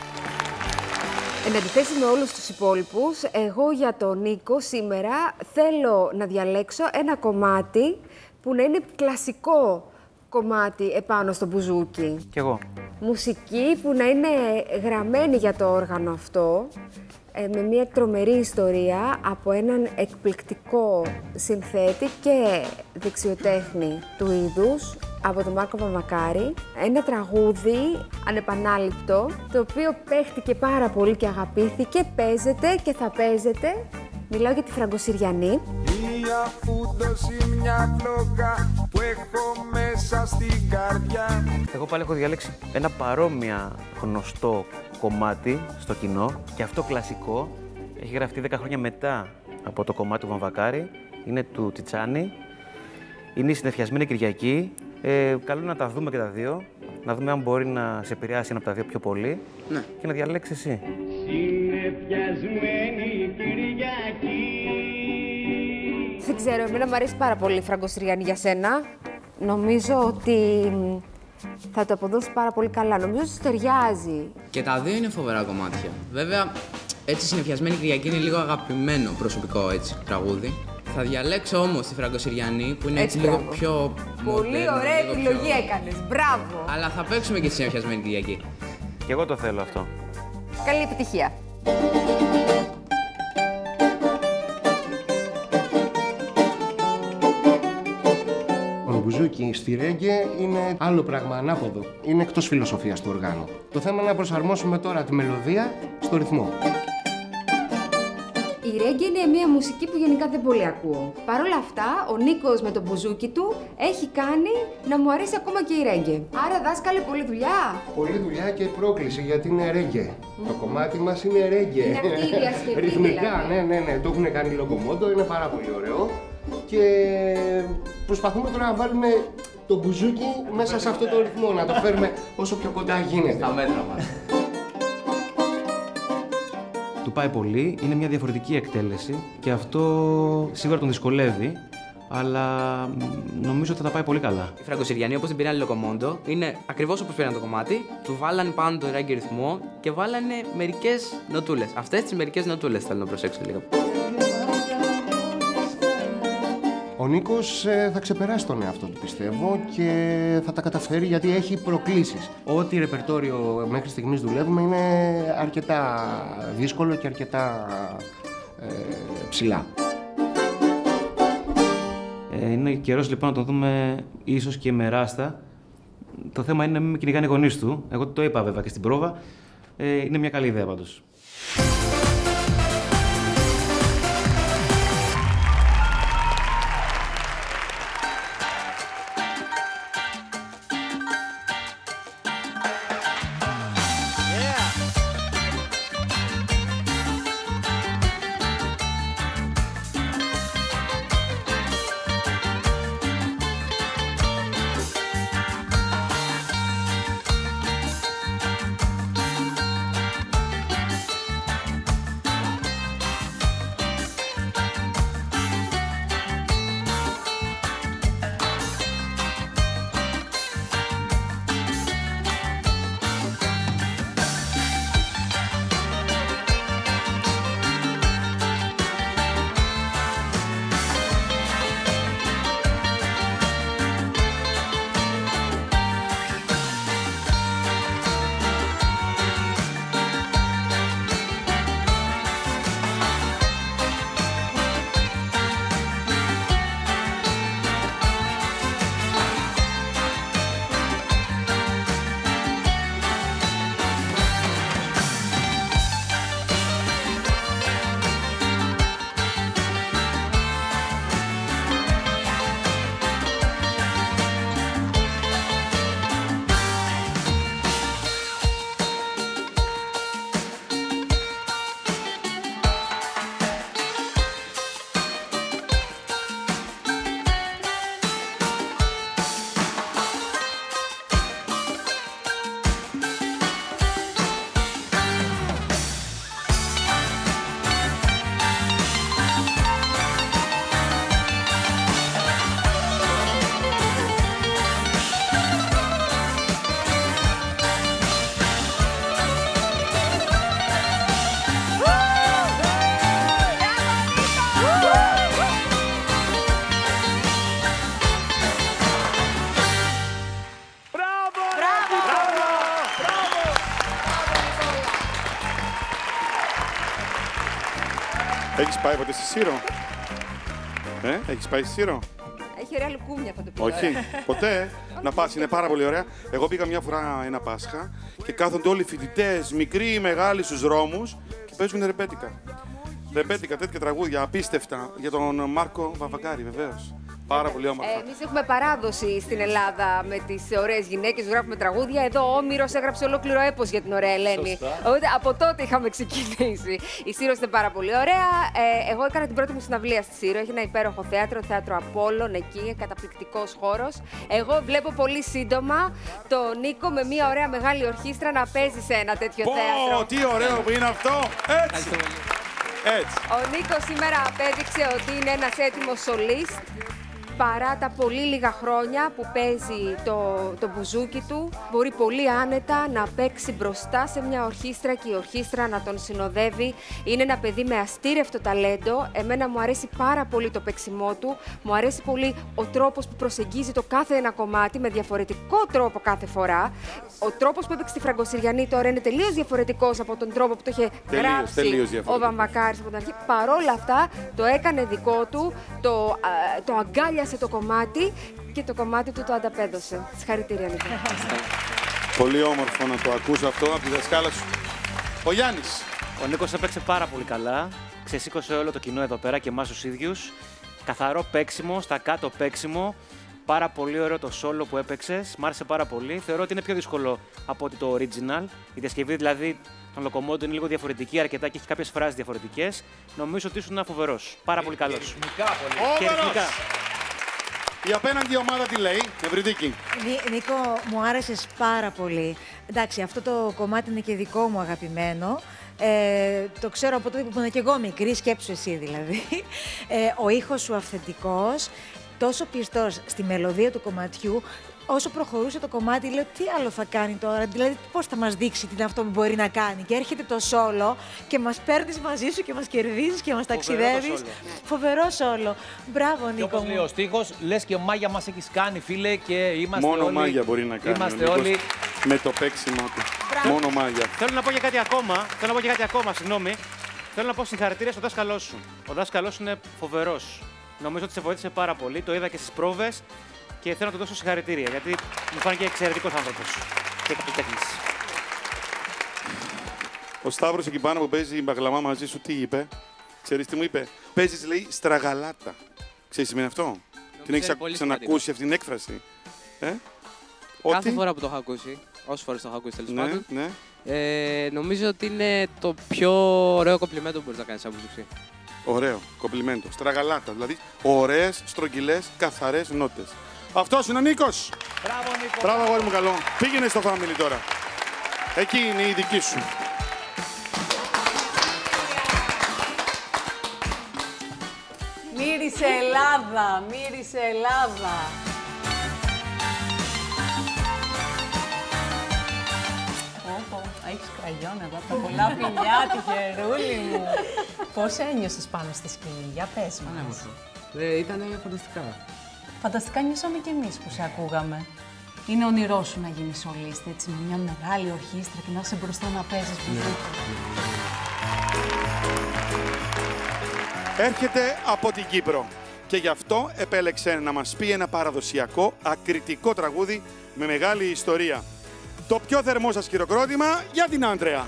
Εν αντιθέσει με όλους τους υπόλοιπους, εγώ για τον Νίκο σήμερα θέλω να διαλέξω ένα κομμάτι που να είναι κλασικό κομμάτι επάνω στο μπουζούκι. Κι εγώ. Μουσική που να είναι γραμμένη για το όργανο αυτό, με μια τρομερή ιστορία από έναν εκπληκτικό συνθέτη και δεξιοτέχνη του είδους, από τον Μάρκο Βαμβακάρη. Ένα τραγούδι ανεπανάληπτο, το οποίο παίχτηκε πάρα πολύ και αγαπήθηκε, παίζεται και θα παίζεται. Μιλάω για τη Φραγκοσυριανή. Η μια ούτωση, μια φλόγα που έχω μέσα στην καρδιά. Εγώ πάλι έχω διαλέξει ένα παρόμοια γνωστό κομμάτι στο κοινό και αυτό κλασικό. Έχει γραφτεί δέκα χρόνια μετά από το κομμάτι του Βαμβακάρη. Είναι του Τιτσάνι. Είναι η συννεφιασμένη Κυριακή. Ε, καλό να τα δούμε και τα δύο. Να δούμε αν μπορεί να σε επηρεάσει ένα από τα δύο πιο πολύ. Ναι. Και να διαλέξεις εσύ. Συννεφιασμένη Κυριακή. Δεν ξέρω, εμένα μου αρέσει πάρα πολύ η Φραγκοσυριανή για σένα. Νομίζω ότι θα το αποδώσει πάρα πολύ καλά. Νομίζω ότι σου ταιριάζει. Και τα δύο είναι φοβερά κομμάτια. Βέβαια, έτσι συννεφιασμένη Κυριακή είναι λίγο αγαπημένο προσωπικό έτσι, τραγούδι. Θα διαλέξω όμως τη Φραγκοσυριανή που είναι έτσι, έτσι λίγο πιο. Πολύ μοντέρνο, ωραία λίγο επιλογή πιο... έκανες. Μπράβο! Αλλά θα παίξουμε και τη συννεφιασμένη Κυριακή. Και εγώ το θέλω αυτό. Καλή επιτυχία. Το μπουζούκι στη ρέγγε είναι άλλο πράγμα, ανάποδο. Είναι εκτός φιλοσοφίας του οργάνου. Το θέμα είναι να προσαρμόσουμε τώρα τη μελωδία στο ρυθμό. Η ρέγγε είναι μια μουσική που γενικά δεν πολύ ακούω. Παρ' όλα αυτά, ο Νίκος με το μπουζούκι του έχει κάνει να μου αρέσει ακόμα και η ρέγγε. Άρα, δάσκαλε, πολλή δουλειά. Πολλή δουλειά και πρόκληση γιατί είναι ρέγγε. Mm. Το κομμάτι μας είναι ρέγγε. Είναι αυτή η διασκευή. Ρυθμικά, δηλαδή. ναι, ναι, ναι. Το έχουν κάνει Λοκομόντο, είναι πάρα πολύ ωραίο. Και προσπαθούμε τώρα να βάλουμε το μπουζούκι μέσα σε αυτό το ρυθμό, να το φέρουμε όσο πιο κοντά γίνεται. Στα μέτρα μας. Του πάει πολύ, είναι μια διαφορετική εκτέλεση και αυτό σίγουρα τον δυσκολεύει, αλλά νομίζω ότι θα τα πάει πολύ καλά. Η Φραγκοσυριανή, όπως την πήραν Λοκομόντο, είναι ακριβώς όπως πήραν το κομμάτι, του βάλανε πάνω τον ρέγγι ρυθμό και βάλανε μερικές νοτούλες. Αυτές τις μερικές νοτούλες θέλω να προσέξω λίγο. Ο Νίκος ε, θα ξεπεράσει τον εαυτό του, πιστεύω, και θα τα καταφέρει γιατί έχει προκλήσεις. Ό,τι ρεπερτόριο μέχρι στιγμής δουλεύουμε είναι αρκετά δύσκολο και αρκετά ε, ψηλά. Ε, είναι καιρός λοιπόν να τον δούμε ίσως και με ράστα. Το θέμα είναι να μην με κυνηγάνε οι γονείς του. Εγώ το είπα βέβαια και στην πρόβα. Ε, είναι μια καλή ιδέα πάντως. Έχεις πάει ποτέ στη Σύρο? Ε, έχεις πάει στη Σύρο? Έχει ωραία λουκούμια αυτό το πει. Όχι, ποτέ. Να πας, είναι πάρα πολύ ωραία. Εγώ πήγα μια φορά ένα Πάσχα και κάθονται όλοι οι φοιτητές, μικροί ή μεγάλοι, στους δρόμους και παίζουν ρεπέτικα. ρεπέτηκα τέτοια τραγούδια απίστευτα για τον Μάρκο Βαμβακάρη, βεβαίως. Πάρα πολύ όμορφα. Ε, εμείς έχουμε παράδοση στην Ελλάδα με τις ωραίες γυναίκες, γράφουμε τραγούδια. Εδώ ο Όμηρος έγραψε ολόκληρο έπος για την ωραία Ελένη. Οπότε από τότε είχαμε ξεκινήσει. Η Σύρος είναι πάρα πολύ ωραία. Ε, εγώ έκανα την πρώτη μου συναυλία στη Σύρο. Έχει ένα υπέροχο θέατρο, θέατρο Απόλλων εκεί, καταπληκτικός χώρος. Εγώ βλέπω πολύ σύντομα τον Νίκο με μια ωραία μεγάλη ορχήστρα να παίζει σε ένα τέτοιο Πω, θέατρο. τι ωραίο που είναι αυτό! Έτσι! Έτσι. Ο Νίκος σήμερα απέδειξε ότι είναι ένας έτοιμος σολίστ. Παρά τα πολύ λίγα χρόνια που παίζει το, το μπουζούκι του, μπορεί πολύ άνετα να παίξει μπροστά σε μια ορχήστρα και η ορχήστρα να τον συνοδεύει. Είναι ένα παιδί με αστήρευτο ταλέντο. Εμένα μου αρέσει πάρα πολύ το παίξιμό του. Μου αρέσει πολύ ο τρόπος που προσεγγίζει το κάθε ένα κομμάτι με διαφορετικό τρόπο κάθε φορά. Ο τρόπος που έπαιξε τη Φραγκοσυριανή τώρα είναι τελείως διαφορετικός από τον τρόπο που το είχε τελείως, γράψει τελείως ο Βαμβακάρης από την αρχή. Παρόλα αυτά, το έκανε δικό του, το, α, το αγκάλιασε σε το κομμάτι και το κομμάτι του το ανταπέδωσε. Συγχαρητήρια, Νίκο. Πολύ όμορφο να το ακούσω αυτό από τη δασκάλα σου. Ο Γιάννης. Ο Νίκος έπαιξε πάρα πολύ καλά. Ξεσήκωσε όλο το κοινό εδώ πέρα και εμάς τους ίδιους. Καθαρό παίξιμο, στα κάτω παίξιμο. Πάρα πολύ ωραίο το solo που έπαιξες. Μ' άρεσε πάρα πολύ. Θεωρώ ότι είναι πιο δύσκολο από ότι το original. Η διασκευή δηλαδή των Locomotive είναι λίγο διαφορετική, αρκετά και έχει κάποιες φράσεις διαφορετικές. Νομίζω ότι ήσουν φοβερός. Πάρα πολύ καλός. Και ρυθμικά. Η απέναντι ομάδα τι λέει, Ευρυδίκη. Νί, Νίκο, μου άρεσες πάρα πολύ. Εντάξει, αυτό το κομμάτι είναι και δικό μου αγαπημένο. Ε, το ξέρω από τότε που ήμουν και εγώ μικρή, σκέψου εσύ δηλαδή. Ε, ο ήχος σου αυθεντικός, τόσο πιστός στη μελωδία του κομματιού. Όσο προχωρούσε το κομμάτι, λέω τι άλλο θα κάνει τώρα, δηλαδή πώς θα μας δείξει τι είναι αυτό που μπορεί να κάνει. Και έρχεται το σόλο και μας παίρνεις μαζί σου και μας κερδίζεις και μας ταξιδεύεις. Φοβερό σόλο. Μπράβο, Νίκο. Και όπως λέει ο στίχος, λες και μάγια μας έχεις κάνει, φίλε, και είμαστε Μόνο όλοι... μάγια μπορεί να κάνει είμαστε ο Νίκος όλοι... με το παίξιμο του. Μπράβο. Μόνο μάγια. Θέλω να πω για κάτι ακόμα. Θέλω να πω για κάτι ακόμα, συγγνώμη. Θέλω να πω συγχαρητήρια στον δάσκαλό σου. Ο δάσκαλός σου είναι φοβερός. Νομίζω ότι σε βοήθησε πάρα πολύ. Το είδα και στις πρόβες. Και θέλω να του δώσω συγχαρητήρια, γιατί μου φάνηκε εξαιρετικός άνθρωπος και καλλιτέχνης. Ο Σταύρος εκεί πάνω που παίζει η μπαγλαμά μαζί σου, τι είπε? Ξέρεις τι μου είπε? Παίζεις, λέει, στραγαλάτα. Ξέρεις τι σημαίνει αυτό? Την έχεις ξανακούσει αυτή την έκφραση? Ε? Κάθε ότι... φορά που το έχω ακούσει, όσες φορές το έχω ακούσει τέλος ναι, πάντων, ναι. Ε, νομίζω ότι είναι το πιο ωραίο κομπλιμέντο που μπορείς να κάνεις από μπουζουξί. Ωραίο, κομπλιμέντο. Στραγαλάτα, δηλαδή ωραίες, στρογγυλές, καθαρές νότες. Αυτός είναι ο Νίκος. Μπράβο, Νίκο. Μπράβο, αγόρι μου καλό. Πήγαινε στο family τώρα. Εκεί είναι η δική σου. Μύρισε Ελλάδα, μύρισε Ελλάδα. Όπο, έχεις κραγιόν εδώ, τα πολλά φιλιά, τη χερούλη μου. Πώς ένιωσες πάνω στη σκηνή, για πες μας. Ε, ήταν φανταστικά. Φανταστικά νιώσαμε κι εμείς που σε ακούγαμε. Είναι όνειρό σου να γίνεις σολίστη, έτσι, με μια μεγάλη ορχήστρα και να είσαι μπροστά να παίζεις μπουζούκι. Έρχεται από την Κύπρο και γι' αυτό επέλεξε να μας πει ένα παραδοσιακό, ακριτικό τραγούδι με μεγάλη ιστορία. Το πιο θερμό σας χειροκρότημα για την Άντρεα.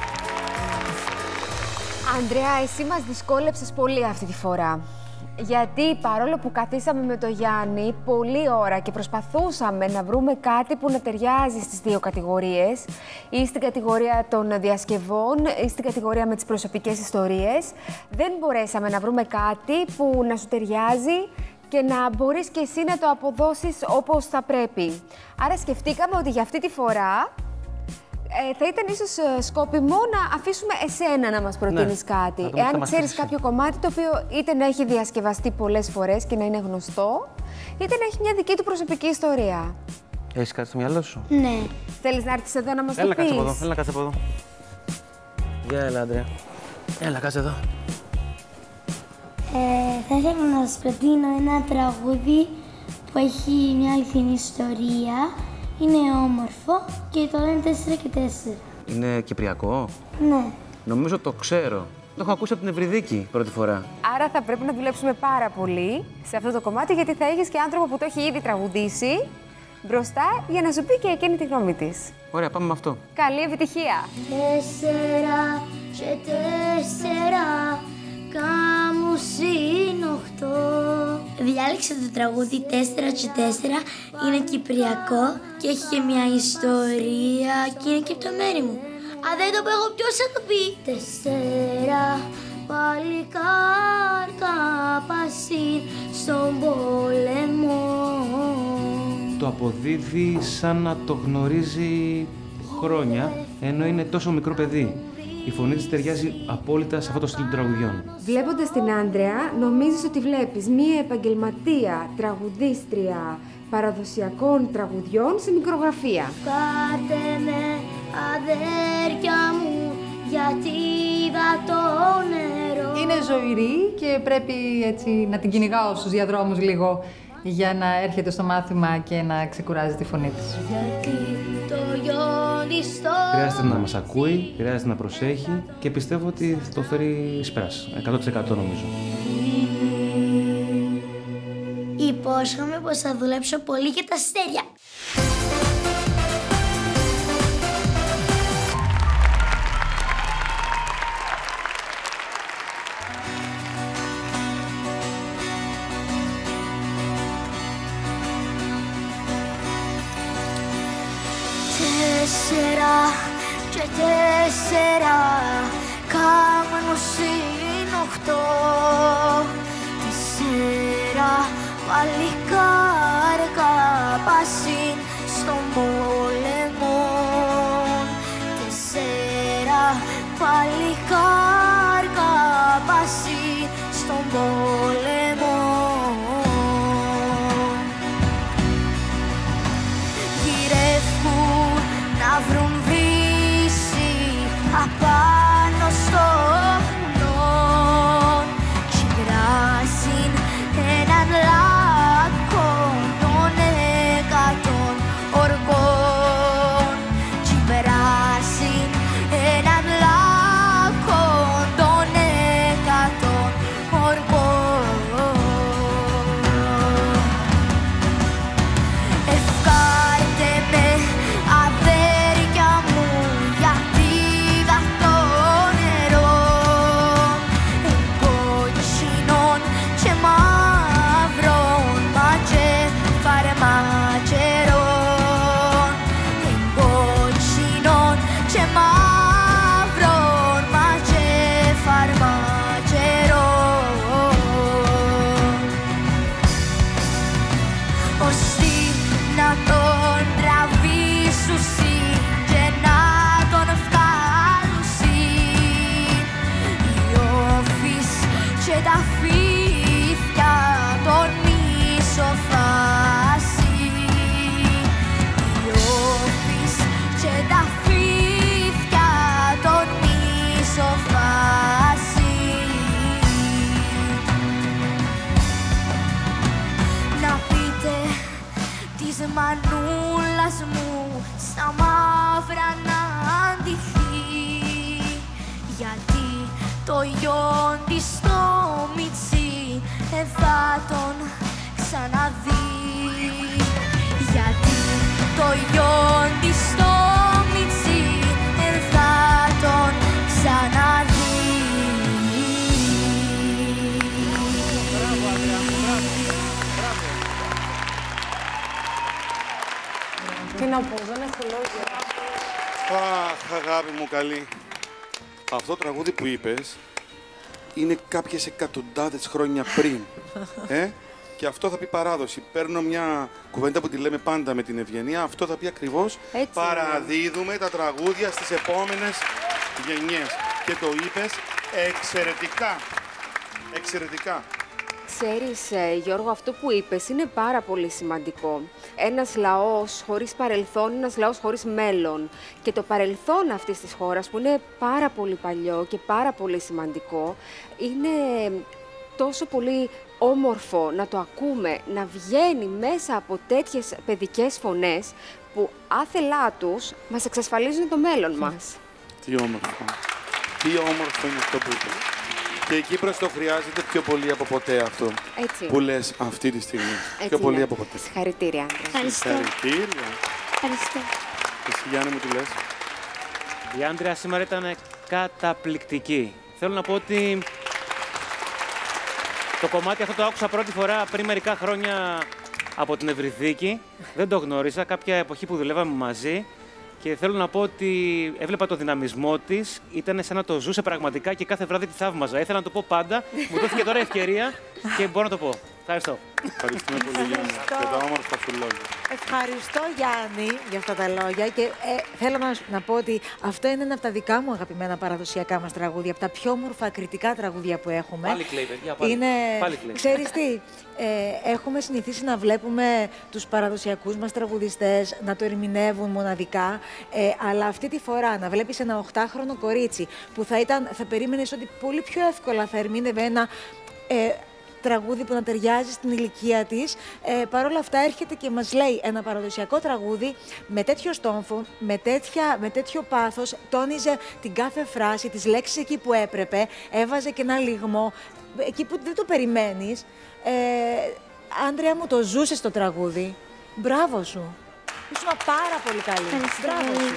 Ανδρέα, εσύ μας δυσκόλεψες πολύ αυτή τη φορά. Γιατί παρόλο που καθίσαμε με το Γιάννη πολλή ώρα και προσπαθούσαμε να βρούμε κάτι που να ταιριάζει στις δύο κατηγορίες, ή στην κατηγορία των διασκευών ή στην κατηγορία με τις προσωπικές ιστορίες, δεν μπορέσαμε να βρούμε κάτι που να σου ταιριάζει και να μπορείς και εσύ να το αποδώσεις όπως θα πρέπει. Άρα σκεφτήκαμε ότι για αυτή τη φορά Ε, θα ήταν ίσως ε, σκόπιμο να αφήσουμε εσένα να μας προτείνεις ναι. κάτι. Εάν ξέρεις κάποιο κομμάτι το οποίο είτε να έχει διασκευαστεί πολλές φορές και να είναι γνωστό, είτε να έχει μια δική του προσωπική ιστορία. Έχεις κάτι στο μυαλό σου? Ναι. Θέλεις να έρθεις εδώ να μας έλα, το πεις? Έλα, κάτσε από εδώ. Έλα, κάτσε από εδώ. Γεια, έλα, Άντρεα. Έλα, κάτσε εδώ. Ε, θα ήθελα να σας προτείνω ένα τραγούδι που έχει μια αληθινή ιστορία. Είναι όμορφο και το λένε τέσσερα και τέσσερα. Είναι κυπριακό? Ναι. Νομίζω το ξέρω. Το έχω ακούσει από την Ευρυδίκη πρώτη φορά. Άρα θα πρέπει να δουλέψουμε πάρα πολύ σε αυτό το κομμάτι, γιατί θα έχεις και άνθρωπο που το έχει ήδη τραγουδήσει μπροστά για να σου πει και εκείνη τη γνώμη της. Ωραία, πάμε με αυτό. Καλή επιτυχία! Τέσσερα και τέσσερα Παλικά μου συν οχτώ. Διάλεξα το τραγούδι τέσσερα και τέσσερα. Είναι κυπριακό και έχει και μια ιστορία και είναι και από το μέρη μου. Αν δεν το πω εγώ, ποιος θα το πει? Τέσσερα παλικάρκα πασίν στον πόλεμο. Το αποδίδει σαν να το γνωρίζει χρόνια, ενώ είναι τόσο μικρό παιδί. Η φωνή της ταιριάζει απόλυτα σε αυτό το στυλ των τραγουδιών. Βλέποντας την Άντρεα, νομίζεις ότι βλέπεις μία επαγγελματία, τραγουδίστρια παραδοσιακών τραγουδιών σε μικρογραφία. Πάρτε με, αδέρφια μου, γιατί είδα το νερό. Είναι ζωηρή και πρέπει έτσι να την κυνηγάω στους διαδρόμους λίγο για να έρχεται στο μάθημα και να ξεκουράζει τη φωνή της. Γιατί το γιόνι στο... Χρειάζεται να μας ακούει, χρειάζεται να προσέχει και πιστεύω ότι θα το φέρει σπέρας. εκατό τοις εκατό νομίζω. Υπόσχομαι πως θα δουλέψω πολύ για τα αστέρια. Τέσσερα και τέσσερα κάνουν συν οχτώ. Τέσσερα παλικάρκα πασίν στον πόλεμο. Τέσσερα παλικάρκα πασίν στον πόλεμο. Γυρεύκουν να βρουν βρύση απάνω στο βουνό κι βράσιν έναν λάκκο των εκατόν οργών κι βράσιν έναν λάκκο των εκατόν οργών. Ευκάρτε με, αδέρφια μου, γιατί είδα το νερό κόκκινον και μαύρον μάτζε φαρμακερών. Κόκκινον και μαύρον μάτζε φαρμακερών. Ώστε να τον τραβήσουσι και να τον βγάλουσι οι όφεις και τα φίδια των μισοφάσι. Οι όφεις και τα φίδια των μισοφάσι. Να πείτε της μανούλας μου στα μαύρα να αντιθεί, γιατί το γιον της στο μιτσί δεν θα τον ξαναδεί. Γιατί το γιον της στο μιτσί δεν θα τον ξαναδεί. Τι να πω, δεν έχω λόγια. Αχ, αγάπη μου καλή. Αυτό το τραγούδι που είπες είναι κάποιες εκατοντάδες χρόνια πριν. Ε? Και αυτό θα πει παράδοση. Παίρνω μια κουβέντα που τη λέμε πάντα με την Ευγενία. Αυτό θα πει ακριβώς παραδίδουμε τα τραγούδια στις επόμενες γενιές. Και το είπες εξαιρετικά. Εξαιρετικά. Ξέρεις, ε, Γιώργο, αυτό που είπες είναι πάρα πολύ σημαντικό. Ένας λαός χωρίς παρελθόν, ένας λαός χωρίς μέλλον. Και το παρελθόν αυτής της χώρας, που είναι πάρα πολύ παλιό και πάρα πολύ σημαντικό, είναι τόσο πολύ όμορφο να το ακούμε, να βγαίνει μέσα από τέτοιες παιδικές φωνές που άθελά τους μας εξασφαλίζουν το μέλλον μας. Τι όμορφο. Τι όμορφο είναι αυτό που είπες. Και η Κύπρος το χρειάζεται πιο πολύ από ποτέ αυτό. Έτσι. Που λες αυτή τη στιγμή. Έτσι πιο πολύ είναι. από ποτέ. Συγχαρητήρια, άντρα. Ευχαριστώ. Συγχαρητήρια. Ευχαριστώ. Εσύ, Γιάννη μου, τι λες? Η Άντρια σήμερα ήταν καταπληκτική. Θέλω να πω ότι Το κομμάτι αυτό το άκουσα πρώτη φορά πριν μερικά χρόνια από την Ευρυδίκη. Δεν το γνώριζα, κάποια εποχή που δουλεύαμε μαζί. Και θέλω να πω ότι έβλεπα το δυναμισμό της, ήταν σαν να το ζούσε πραγματικά και κάθε βράδυ τη θαύμαζα. Ήθελα να το πω πάντα, μου δόθηκε τώρα ευκαιρία και μπορώ να το πω. Ευχαριστώ. Ευχαριστούμε πολύ, Γιάννη, για τα όμορφα σου λόγια. Ευχαριστώ, Γιάννη, για αυτά τα λόγια. Και ε, θέλω να, να πω ότι αυτό είναι ένα από τα δικά μου αγαπημένα παραδοσιακά μας τραγούδια, από τα πιο όμορφα κριτικά τραγούδια που έχουμε. Πάλι κλαίει, παιδιά, πάλι. Είναι... Πάλι κλαίει. Ξέρεις τι, ε, έχουμε συνηθίσει να βλέπουμε τους παραδοσιακούς μας τραγουδιστές να το ερμηνεύουν μοναδικά, ε, αλλά αυτή τη φορά να βλέπεις ένα οχτάχρονο κορίτσι που θα, ήταν, θα περίμενες ότι πολύ πιο εύκολα θα ερμήνευε ένα... Ε, τραγούδι που να ταιριάζει στην ηλικία της. Ε, Παρ' όλα αυτά έρχεται και μας λέει ένα παραδοσιακό τραγούδι με τέτοιο στόμφο, με, τέτοια, με τέτοιο πάθος, τόνιζε την κάθε φράση, τις λέξεις εκεί που έπρεπε, έβαζε και ένα λιγμό, εκεί που δεν το περιμένεις. Ε, Άντρια μου, το ζούσες το τραγούδι. Μπράβο σου. Ήσουν πάρα πολύ καλή. Μπράβο σου.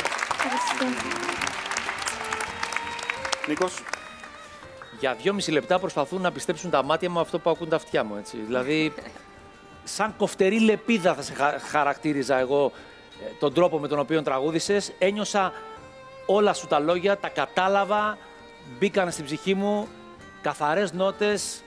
Νίκος. Για δυόμιση λεπτά προσπαθούν να πιστέψουν τα μάτια μου αυτό που ακούν τα αυτιά μου. Έτσι. Δηλαδή, σαν κοφτερή λεπίδα θα σε χα χαρακτήριζα εγώ ε, τον τρόπο με τον οποίο τραγούδησες. Ένιωσα όλα σου τα λόγια, τα κατάλαβα, μπήκαν στην ψυχή μου, καθαρές νότες.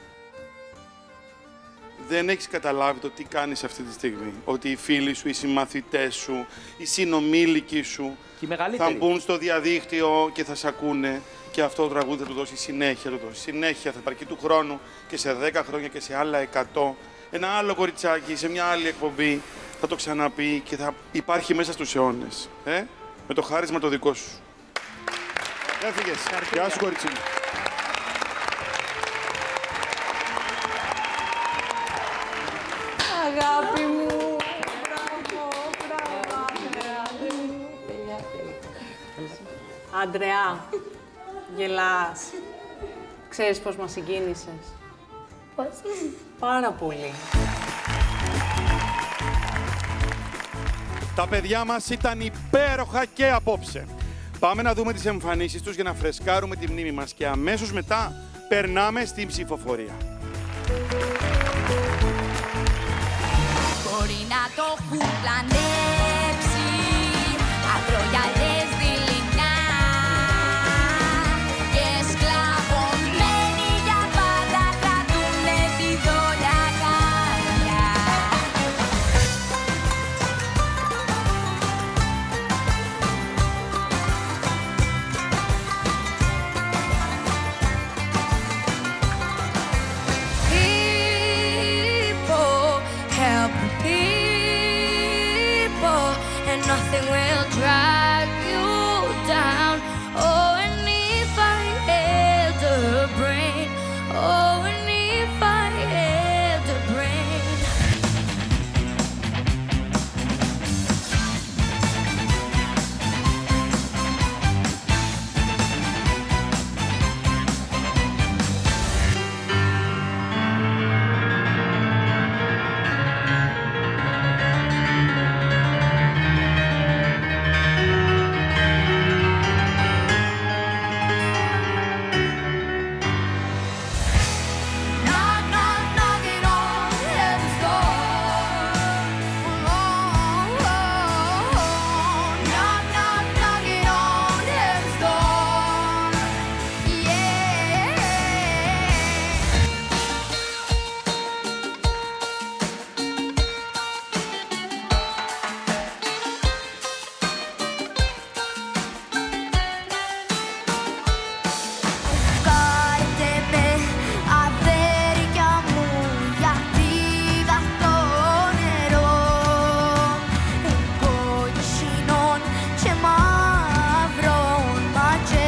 Δεν έχεις καταλάβει το τι κάνεις αυτή τη στιγμή. Ότι οι φίλοι σου, οι συμμαθητές σου, οι συνομήλικοι σου θα μπουν στο διαδίκτυο και θα σ' ακούνε. Και αυτό το τραγούδι θα του δώσει συνέχεια, θα του δώσει συνέχεια, θα υπάρχει του χρόνου και σε δέκα χρόνια και σε άλλα εκατό. Ένα άλλο κοριτσάκι σε μια άλλη εκπομπή θα το ξαναπεί και θα υπάρχει μέσα στους αιώνες. Ε? Με το χάρισμα το δικό σου. Έφυγες. Γεια σου, κοριτσί. Αγάπη μου. Μπράβο, μπράβο, Άντρεα. Άντρεα, γελάς. Ξέρεις πώς μας συγκίνησες? Πώς? Πάρα πολύ. Τα παιδιά μας ήταν υπέροχα και απόψε. Πάμε να δούμε τις εμφανίσεις τους για να φρεσκάρουμε τη μνήμη μας και αμέσως μετά περνάμε στην ψηφοφορία. Μπορεί να το έχουν πλανέψει ακρογιαλιές δειλινά και σκλαβωμένοι για πάντα κρατούνε τη δόλια καρδιά. People help people and nothing will drag you down. Oh, and if I had a brain, oh, and if I had a brain. Knock, knock, knocking on heaven's door. Oh, oh, oh. Knock, knock, knocking on heaven's door. Yeah. Κάρτε με αδέρια μου γιατί είδα το νερό κόκκινων και μαύρων μάτσε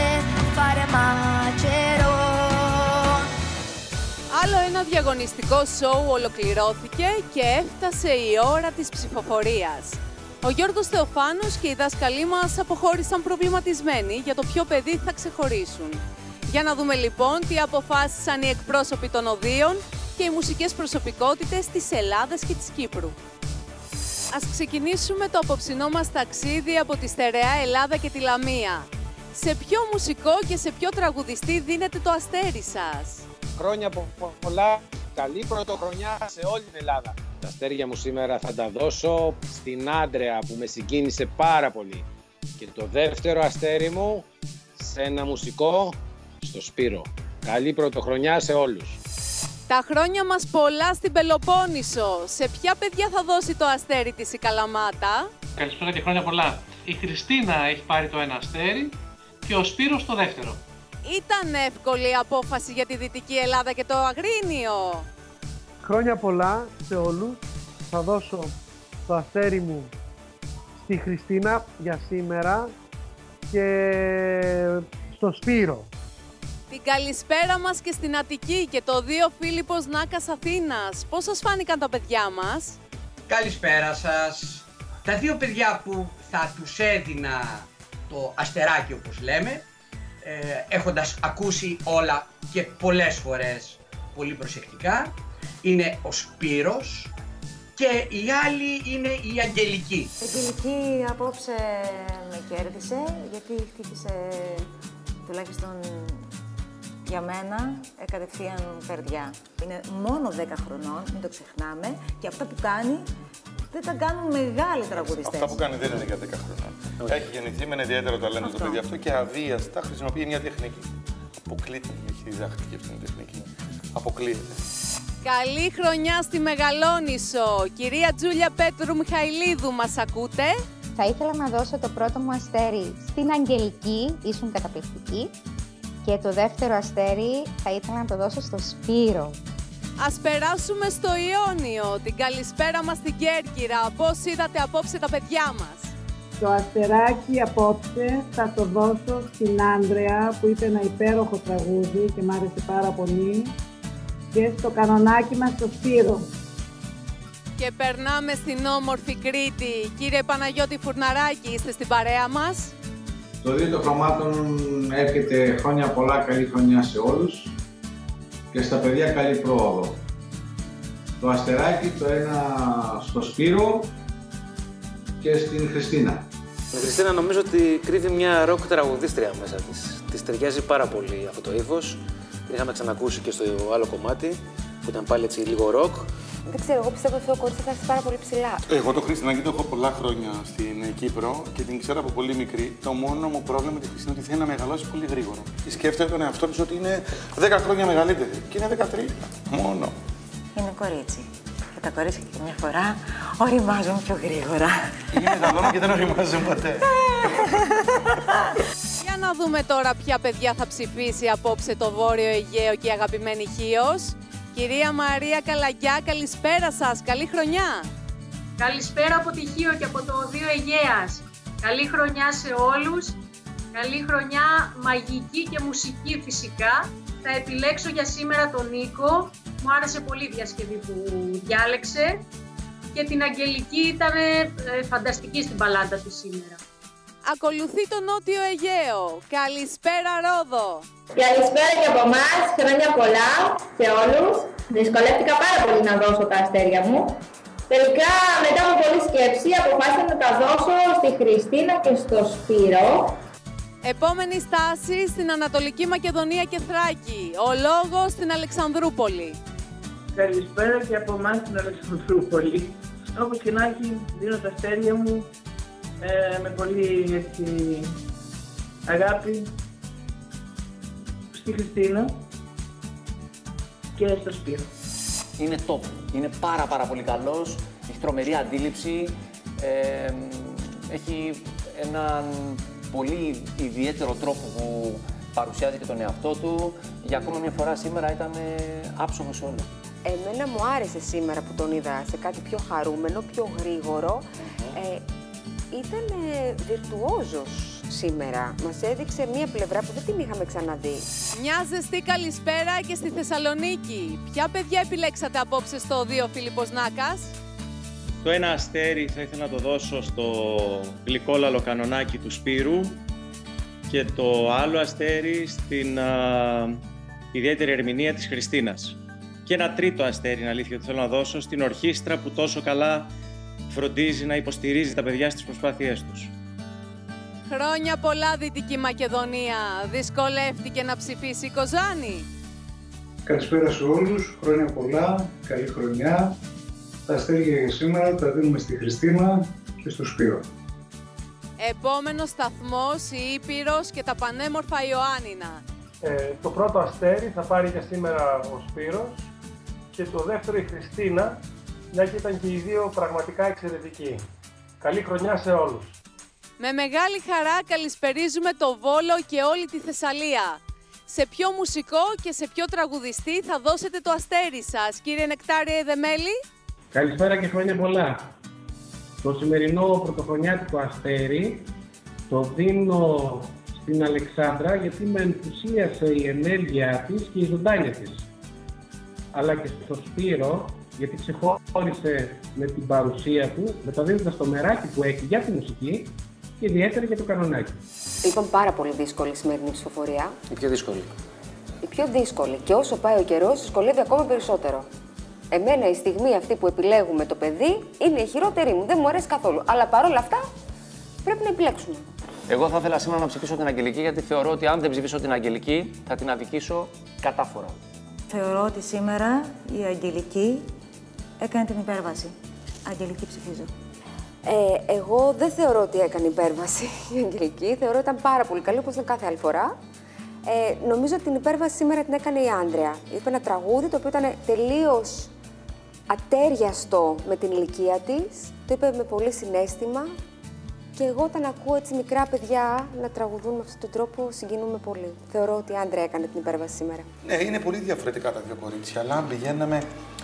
φαρματσερών. Άλλο ένα διαγωνιστικό σόου ολοκληρώθηκε και έφτασε η ώρα της ψηφοφορίας. Ο Γιώργος Θεοφάνος και οι δάσκαλοι μας αποχώρησαν προβληματισμένοι για το ποιο παιδί θα ξεχωρίσουν. Για να δούμε λοιπόν τι αποφάσισαν οι εκπρόσωποι των οδείων και οι μουσικές προσωπικότητες της Ελλάδας και της Κύπρου. Ας ξεκινήσουμε το απόψινό μας ταξίδι από τη στερεά Ελλάδα και τη Λαμία. Σε ποιο μουσικό και σε ποιο τραγουδιστή δίνετε το αστέρι σας? Χρόνια πο- πολλά καλή πρωτοχρονιά σε όλη την Ελλάδα. Τα αστέρια μου σήμερα θα τα δώσω στην Άντρεα που με συγκίνησε πάρα πολύ. Και το δεύτερο αστέρι μου σε ένα μουσικό στο Σπύρο. Καλή πρωτοχρονιά σε όλους. Τα χρόνια μας πολλά στην Πελοπόννησο. Σε ποια παιδιά θα δώσει το αστέρι της η Καλαμάτα? Καλησπέρα και χρόνια πολλά. Η Χριστίνα έχει πάρει το ένα αστέρι και ο Σπύρος το δεύτερο. Ήταν εύκολη η απόφαση για τη Δυτική Ελλάδα και το Αγρίνιο. Χρόνια πολλά σε όλους. Θα δώσω το αστέρι μου στη Χριστίνα για σήμερα και στο Σπύρο. Την καλησπέρα μας και στην Αττική και το δύο Φίλιππος Νάκας Αθήνας. Πώς σας φάνηκαν τα παιδιά μας? Καλησπέρα σας. Τα δύο παιδιά που θα τους έδινα το αστεράκι όπως λέμε, ε, έχοντας ακούσει όλα και πολλές φορές πολύ προσεκτικά, είναι ο Σπύρος και η άλλη είναι η Αγγελική. Η Αγγελική απόψε με κέρδισε γιατί χτύπησε τουλάχιστον για μένα ε, κατευθείαν καρδιά. Είναι μόνο δέκα χρονών, μην το ξεχνάμε, και αυτά που κάνει δεν τα κάνουν μεγάλοι τραγουδιστές. Αυτά που κάνει δεν είναι για δέκα χρονών. Okay. Έχει γεννηθεί με ένα ιδιαίτερο ταλέντο το παιδί αυτό και αβίαστα χρησιμοποιεί μια τεχνική. Αποκλείται, έχει διδάχτηκε αυτή την τεχνική. Αποκλείεται. Καλή χρονιά στη Μεγαλόννησο. Κυρία Τζούλια Πέτρου Μιχαηλίδου, μας ακούτε? Θα ήθελα να δώσω το πρώτο μου αστέρι στην Αγγελική, ήσουν καταπληκτική. Και το δεύτερο αστέρι θα ήθελα να το δώσω στο Σπύρο. Ας περάσουμε στο Ιόνιο. Την καλησπέρα μας στην Κέρκυρα. Πώς είδατε απόψε τα παιδιά μας? Το αστεράκι απόψε θα το δώσω στην Άντρεα που είπε ένα υπέροχο τραγούδι και μ' άρεσε πάρα πολύ. Και στο κανονάκι μας στο Σπύρο. Και περνάμε στην όμορφη Κρήτη. Κύριε Παναγιώτη Φουρναράκη, είστε στην παρέα μας? Το δύο των χρωμάτων έρχεται χρόνια πολλά, καλή χρονιά σε όλους και στα παιδιά καλή πρόοδο. Το αστεράκι το ένα στο Σπύρο και στην Χριστίνα. Η Χριστίνα νομίζω ότι κρύβει μια ροκ τραγουδίστρια μέσα της. Της ταιριάζει πάρα πολύ αυτό το ύφος. Την είχαμε ξανακούσει και στο άλλο κομμάτι που ήταν πάλι έτσι λίγο ροκ. Δεν ξέρω, εγώ πιστεύω ότι αυτό το κορίτσι θα έρθει πάρα πολύ ψηλά. Εγώ το Χριστινάκι το έχω πολλά χρόνια στην Κύπρο και την ξέρω από πολύ μικρή. Το μόνο μου πρόβλημα με τη Χριστίνα είναι ότι θέλει να μεγαλώσει πολύ γρήγορα. Και σκέφτεται τον εαυτό της ότι είναι δέκα χρόνια μεγαλύτερη. Και είναι δεκατρία. Μόνο. Είναι κορίτσι. Και τα κορίτσια και μια φορά οριμάζουν πιο γρήγορα. Είναι μεγαλώνω και δεν οριμάζουν ποτέ. Για να δούμε τώρα ποια παιδιά θα ψηφίσει απόψε το Βόρειο Αιγαίο και η αγαπημένη Χίος. Κυρία Μαρία Καλαγκιά, καλησπέρα σας. Καλή χρονιά. Καλησπέρα από τη Χίο και από το Οδείο Αιγαίας. Καλή χρονιά σε όλους. Καλή χρονιά μαγική και μουσική φυσικά. Θα επιλέξω για σήμερα τον Νίκο. Μου άρεσε πολύ η διασκευή που διάλεξε. Και την Αγγελική ήταν ε, φανταστική στην παλάτα της σήμερα. Ακολουθεί το Νότιο Αιγαίο. Καλησπέρα Ρόδο. Καλησπέρα και από εμάς. Χρόνια πολλά σε όλους. Δυσκολεύτηκα πάρα πολύ να δώσω τα αστέρια μου. Τελικά, μετά από πολλή σκέψη, αποφάσισα να τα δώσω στη Χριστίνα και στο Σπύρο. Επόμενη στάση στην Ανατολική Μακεδονία και Θράκη. Ο λόγος στην Αλεξανδρούπολη. Καλησπέρα και από εμάς στην Αλεξανδρούπολη. Όπως και να έχει, δίνω τα αστέρια μου ε, με πολύ έτσι, αγάπη στη Χριστίνα και στο Σπύρο. Είναι top. Είναι πάρα πάρα πολύ καλός. Έχει τρομερή αντίληψη. Ε, έχει έναν πολύ ιδιαίτερο τρόπο που παρουσιάζει και τον εαυτό του. Για ακόμα μια φορά σήμερα ήταν άψογος σε όλα. Εμένα μου άρεσε σήμερα που τον είδα σε κάτι πιο χαρούμενο, πιο γρήγορο. Ε, ήταν βιρτουόζος σήμερα. Μας έδειξε μία πλευρά που δεν την είχαμε ξαναδεί. Μια ζεστή καλησπέρα και στη Θεσσαλονίκη. Ποια παιδιά επιλέξατε απόψε στο Οδείο Φίλιππος Νάκας? Το ένα αστέρι θα ήθελα να το δώσω στο γλυκόλαλο κανονάκι του Σπύρου και το άλλο αστέρι στην α, ιδιαίτερη ερμηνεία της Χριστίνας. Και ένα τρίτο αστέρι, είναι αλήθεια, ότι θέλω να δώσω στην ορχήστρα που τόσο καλά φροντίζει να υποστηρίζει τα παιδιά στις προσπάθειές τους. Χρόνια πολλά Δυτική Μακεδονία. Δυσκολεύτηκε να ψηφίσει η Κοζάνη? Καλησπέρα σε όλους, χρόνια πολλά, καλή χρονιά. Τα αστέρια για σήμερα τα δίνουμε στη Χριστίνα και στο Σπύρο. Επόμενος σταθμός, η Ήπειρος και τα πανέμορφα Ιωάννινα. Ε, το πρώτο αστέρι θα πάρει για σήμερα ο Σπύρος και το δεύτερο η Χριστίνα, μια και ήταν και οι δύο πραγματικά εξαιρετικοί. Καλή χρονιά σε όλους. Με μεγάλη χαρά καλησπερίζουμε το Βόλο και όλη τη Θεσσαλία. Σε ποιο μουσικό και σε ποιο τραγουδιστή θα δώσετε το αστέρι σας, κύριε Νεκτάριε Δεμέλη? Καλησπέρα και χρόνια πολλά. Το σημερινό πρωτοχρονιάτικο αστέρι το δίνω στην Αλεξάνδρα γιατί με ενθουσίασε η ενέργειά της και η ζωντάνια της. Αλλά και στο Σπύρο γιατί ξεχώρισε με την παρουσία του, μεταδίδοντας το μεράκι που έχει για τη μουσική και ιδιαίτερα για το κανονάκι. Ήταν πάρα πολύ δύσκολη η σημερινή ψηφοφορία. Η πιο δύσκολη. Η πιο δύσκολη. Και όσο πάει ο καιρός, δυσκολεύει ακόμα περισσότερο. Εμένα η στιγμή αυτή που επιλέγουμε το παιδί είναι η χειρότερη μου. Δεν μου αρέσει καθόλου. Αλλά παρόλα αυτά πρέπει να επιλέξουμε. Εγώ θα ήθελα σήμερα να ψηφίσω την Αγγελική γιατί θεωρώ ότι αν δεν ψηφίσω την Αγγελική θα την αδικήσω κατάφορα. Θεωρώ ότι σήμερα η Αγγελική έκανε την υπέρβαση. Αγγελική ψηφίζω. Ε, εγώ δεν θεωρώ ότι έκανε υπέρβαση η Αγγελική. Θεωρώ ότι ήταν πάρα πολύ καλή, όπως ήταν κάθε άλλη φορά. Ε, νομίζω ότι την υπέρβαση σήμερα την έκανε η Άντρεα. Είπε ένα τραγούδι το οποίο ήταν τελείως ατέριαστο με την ηλικία της. Το είπε με πολύ συναίσθημα. Και εγώ όταν ακούω έτσι μικρά παιδιά να τραγουδούν με αυτόν τον τρόπο, συγκινούμε πολύ. Θεωρώ ότι η Άντρεα έκανε την υπέρβαση σήμερα. Ναι, είναι πολύ διαφορετικά τα δύο κορίτσια, αλλά αν πηγαίναμε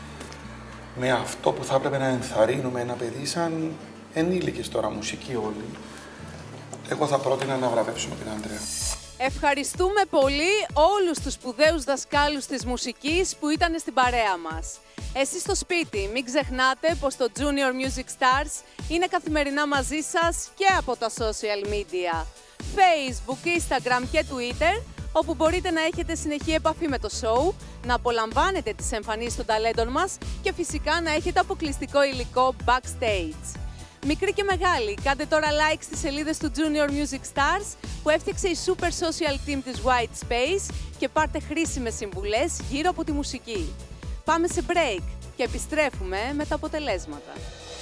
με αυτό που θα έπρεπε να ενθαρρύνουμε ένα παιδί σαν ενήλικες τώρα, μουσική όλοι, εγώ θα πρότεινα να βραβεύσουμε την Άντρεα. Ευχαριστούμε πολύ όλους τους σπουδαίους δασκάλους της μουσικής που ήταν στην παρέα μας. Εσείς στο σπίτι, μην ξεχνάτε πως το Junior Music Stars είναι καθημερινά μαζί σας και από τα social media, Facebook, Instagram και Twitter, όπου μπορείτε να έχετε συνεχή επαφή με το show, να απολαμβάνετε τις εμφανίσεις των ταλέντων μας και φυσικά να έχετε αποκλειστικό υλικό backstage. Μικροί και μεγάλοι, κάντε τώρα like στις σελίδες του Junior Music Stars που έφτιαξε η super social team της White Space και πάρτε χρήσιμες συμβουλές γύρω από τη μουσική. Πάμε σε break και επιστρέφουμε με τα αποτελέσματα.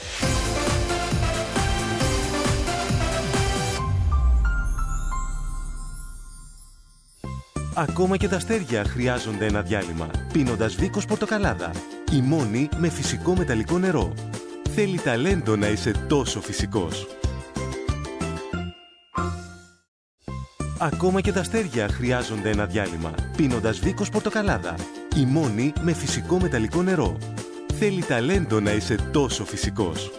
Ακόμα και τα αστέρια χρειάζονται ένα διάλειμμα, πίνοντας Βίκος Πορτοκαλάδα. Η μόνη με φυσικό μεταλλικό νερό. Θέλει ταλέντο να είσαι τόσο φυσικός. Ακόμα και τα αστέρια χρειάζονται ένα διάλειμμα, πίνοντας Βίκος Πορτοκαλάδα. Η μόνη με φυσικό μεταλλικό νερό. Θέλει ταλέντο να είσαι τόσο φυσικός.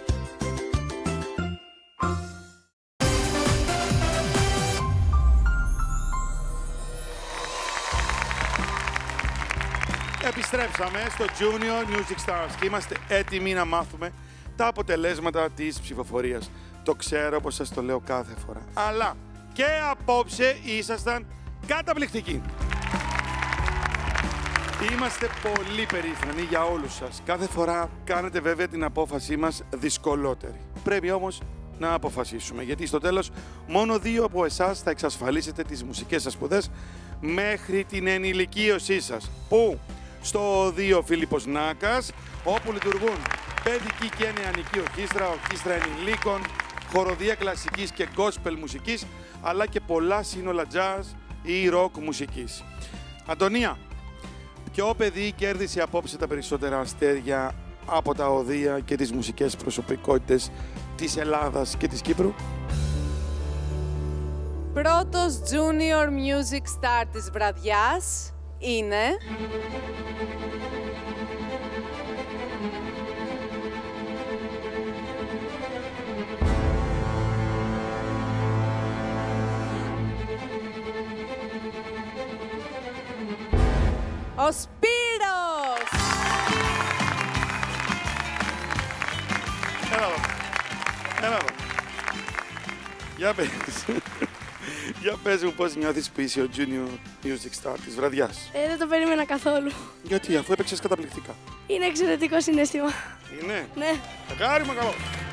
Επιστρέψαμε στο Junior Music Stars και είμαστε έτοιμοι να μάθουμε τα αποτελέσματα της ψηφοφορίας. Το ξέρω πως σας το λέω κάθε φορά. Αλλά και απόψε ήσασταν καταπληκτικοί. Είμαστε πολύ περήφανοι για όλους σας. Κάθε φορά κάνετε βέβαια την απόφασή μας δυσκολότερη. Πρέπει όμως να αποφασίσουμε, γιατί στο τέλος μόνο δύο από εσάς θα εξασφαλίσετε τις μουσικές σας σπουδές μέχρι την ενηλικίωσή σας. Που στο ΟΔείο Φίλιππος Νάκας, όπου λειτουργούν παιδική και νεανική ορχήστρα, ορχήστρα ενηλίκων, χοροδία κλασικής και gospel μουσικής, αλλά και πολλά σύνολα jazz ή rock μουσικής. Αντωνία, ποιο παιδί κέρδισε απόψε τα περισσότερα αστέρια από τα οδεία και τις μουσικές προσωπικότητες της Ελλάδας και της Κύπρου? Πρώτος Junior Music Star της βραδιάς είναι... ο Σπύρος! Έλα εδώ. Έλα εδώ. Για πες. Για πες μου πώς νιώθεις που είσαι ο Junior Music Star της βραδιάς. Ε, δεν το περίμενα καθόλου. Γιατί, αφού έπαιξες καταπληκτικά. Είναι εξαιρετικό συναίσθημα. Είναι. Ναι. Αγάρι καλό.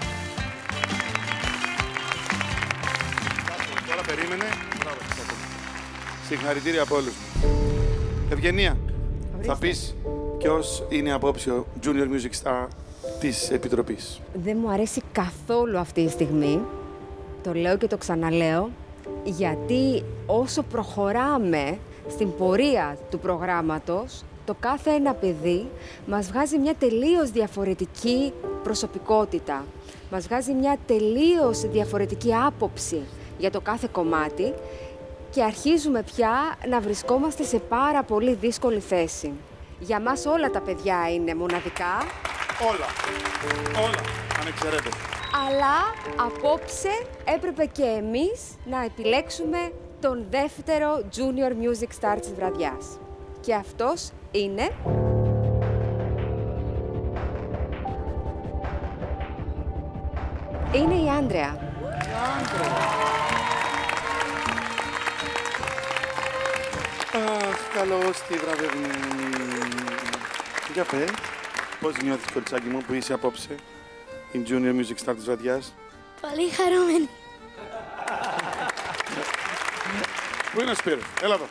Τώρα περίμενε. Μπράβο. Συγχαρητήρια από όλους. Ευγενία. Θα πεις ποιος είναι απόψε ο Junior Music Star της Επιτροπής. Δεν μου αρέσει καθόλου αυτή τη στιγμή. Το λέω και το ξαναλέω. Γιατί όσο προχωράμε στην πορεία του προγράμματος, το κάθε ένα παιδί μας βγάζει μια τελείως διαφορετική προσωπικότητα. Μας βγάζει μια τελείως διαφορετική άποψη για το κάθε κομμάτι και αρχίζουμε πια να βρισκόμαστε σε πάρα πολύ δύσκολη θέση. Για μας όλα τα παιδιά είναι μοναδικά. Όλα. Όλα. Ανεξαιρέτως. Αλλά απόψε έπρεπε και εμείς να επιλέξουμε τον δεύτερο Junior Music Star της βραδιάς. Και αυτός είναι... Είναι η Άντρεα. Αχ, καλώς τη βραβευμένη. Για πες, πώς νιώθεις, κοριτσάκι μου, που είσαι απόψε η Junior Music Star της βραδιάς? Πολύ χαρούμενη. Πού είναι ο Σπύρος? Έλα εδώ.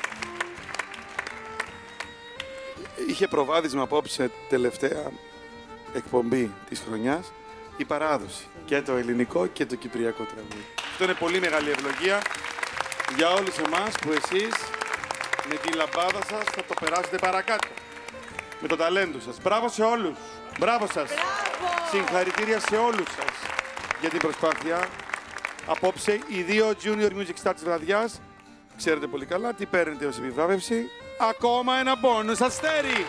Είχε προβάδισμα απόψε τελευταία εκπομπή της χρονιάς η παράδοση. Και το ελληνικό και το κυπριακό τραγούδι. Αυτό είναι πολύ μεγάλη ευλογία για όλους εμάς που εσείς με τη λαμπάδα σας θα το περάσετε παρακάτω. Με το ταλέντο σας. Μπράβο σε όλους. Μπράβο σας. Μπράβο. Συγχαρητήρια σε όλους σας για την προσπάθεια. Απόψε οι δύο Junior Music Star της βραδιάς. Ξέρετε πολύ καλά τι παίρνετε ως επιβράβευση. Ακόμα ένα μπόνους αστέρι.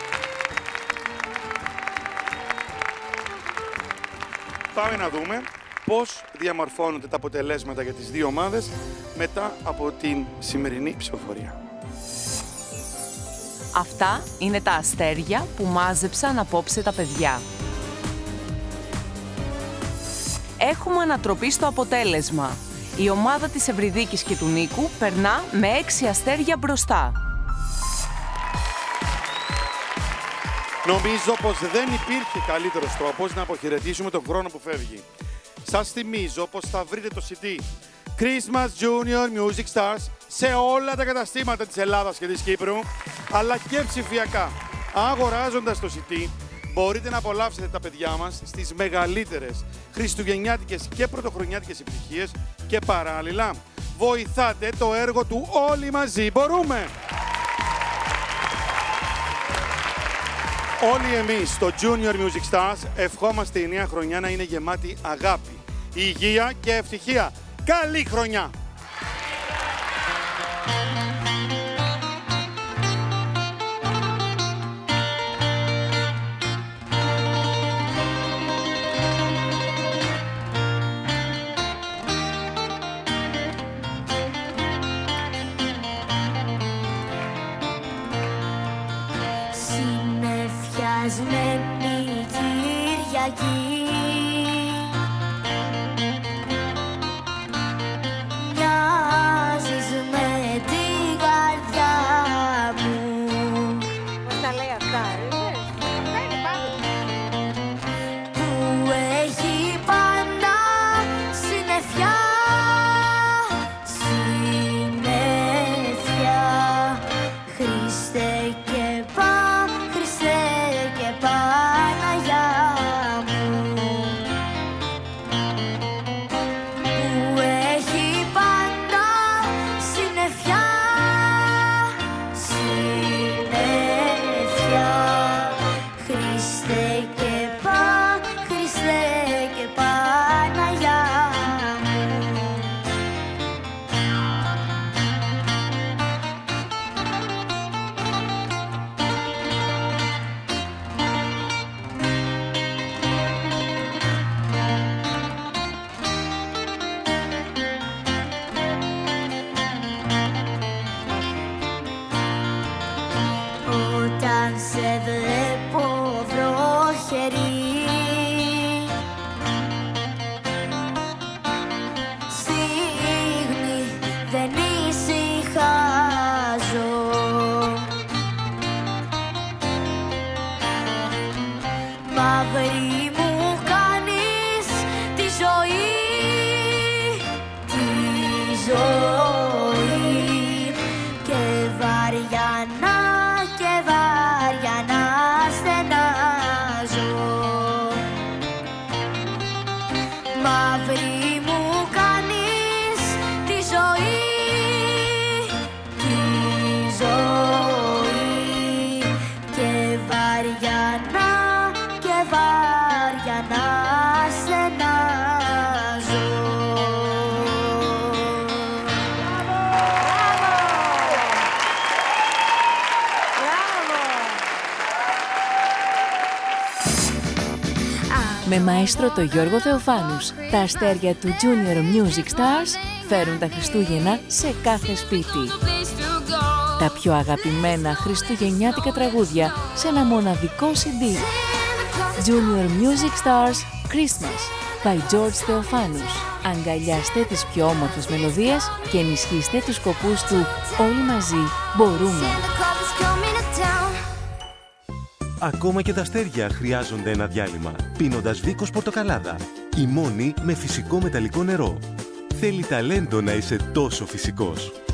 Πάμε να δούμε πώς διαμορφώνονται τα αποτελέσματα για τις δύο ομάδες μετά από την σημερινή ψηφοφορία. Αυτά είναι τα αστέρια που μάζεψαν απόψε τα παιδιά. Έχουμε ανατροπή στο αποτέλεσμα. Η ομάδα της Ευρυδίκης και του Νίκου περνά με έξι αστέρια μπροστά. Νομίζω πως δεν υπήρχε καλύτερος τρόπος να αποχαιρετήσουμε τον χρόνο που φεύγει. Σας θυμίζω πως θα βρείτε το σι ντι Christmas Junior Music Stars σε όλα τα καταστήματα της Ελλάδας και της Κύπρου, αλλά και ψηφιακά. Αγοράζοντας το σι ντι, μπορείτε να απολαύσετε τα παιδιά μας στις μεγαλύτερες χριστουγεννιάτικες και πρωτοχρονιάτικες επιτυχίες και παράλληλα βοηθάτε το έργο του Όλοι Μαζί Μπορούμε. Όλοι εμείς στο Junior Music Stars ευχόμαστε η νέα χρονιά να είναι γεμάτη αγάπη, υγεία και ευτυχία. Καλή χρονιά! Συνεφιασμένη Κυριακή, μοιάζεις με την καρδιά μου. Πώς τα λέει αυτά, είδες? Αυτά είναι πάντα. Που έχει πάντα συννεφιά, συννεφιά, Χριστέ και Πα, Χριστέ και Παναγιά μου. Με μαέστρο το Γιώργο Θεοφάνους, τα αστέρια του Junior Music Stars φέρουν τα Χριστούγεννα σε κάθε σπίτι. Τα πιο αγαπημένα χριστουγεννιάτικα τραγούδια σε ένα μοναδικό σι ντι. Junior Music Stars Christmas by George Θεοφάνους. Αγκαλιάστε τις πιο όμορφες μελωδίες και ενισχύστε τους σκοπούς του «Όλοι μαζί μπορούμε». Ακόμα και τα αστέρια χρειάζονται ένα διάλειμμα, πίνοντας Βίκος Πορτοκαλάδα. Η μόνη με φυσικό μεταλλικό νερό. Θέλει ταλέντο να είσαι τόσο φυσικός.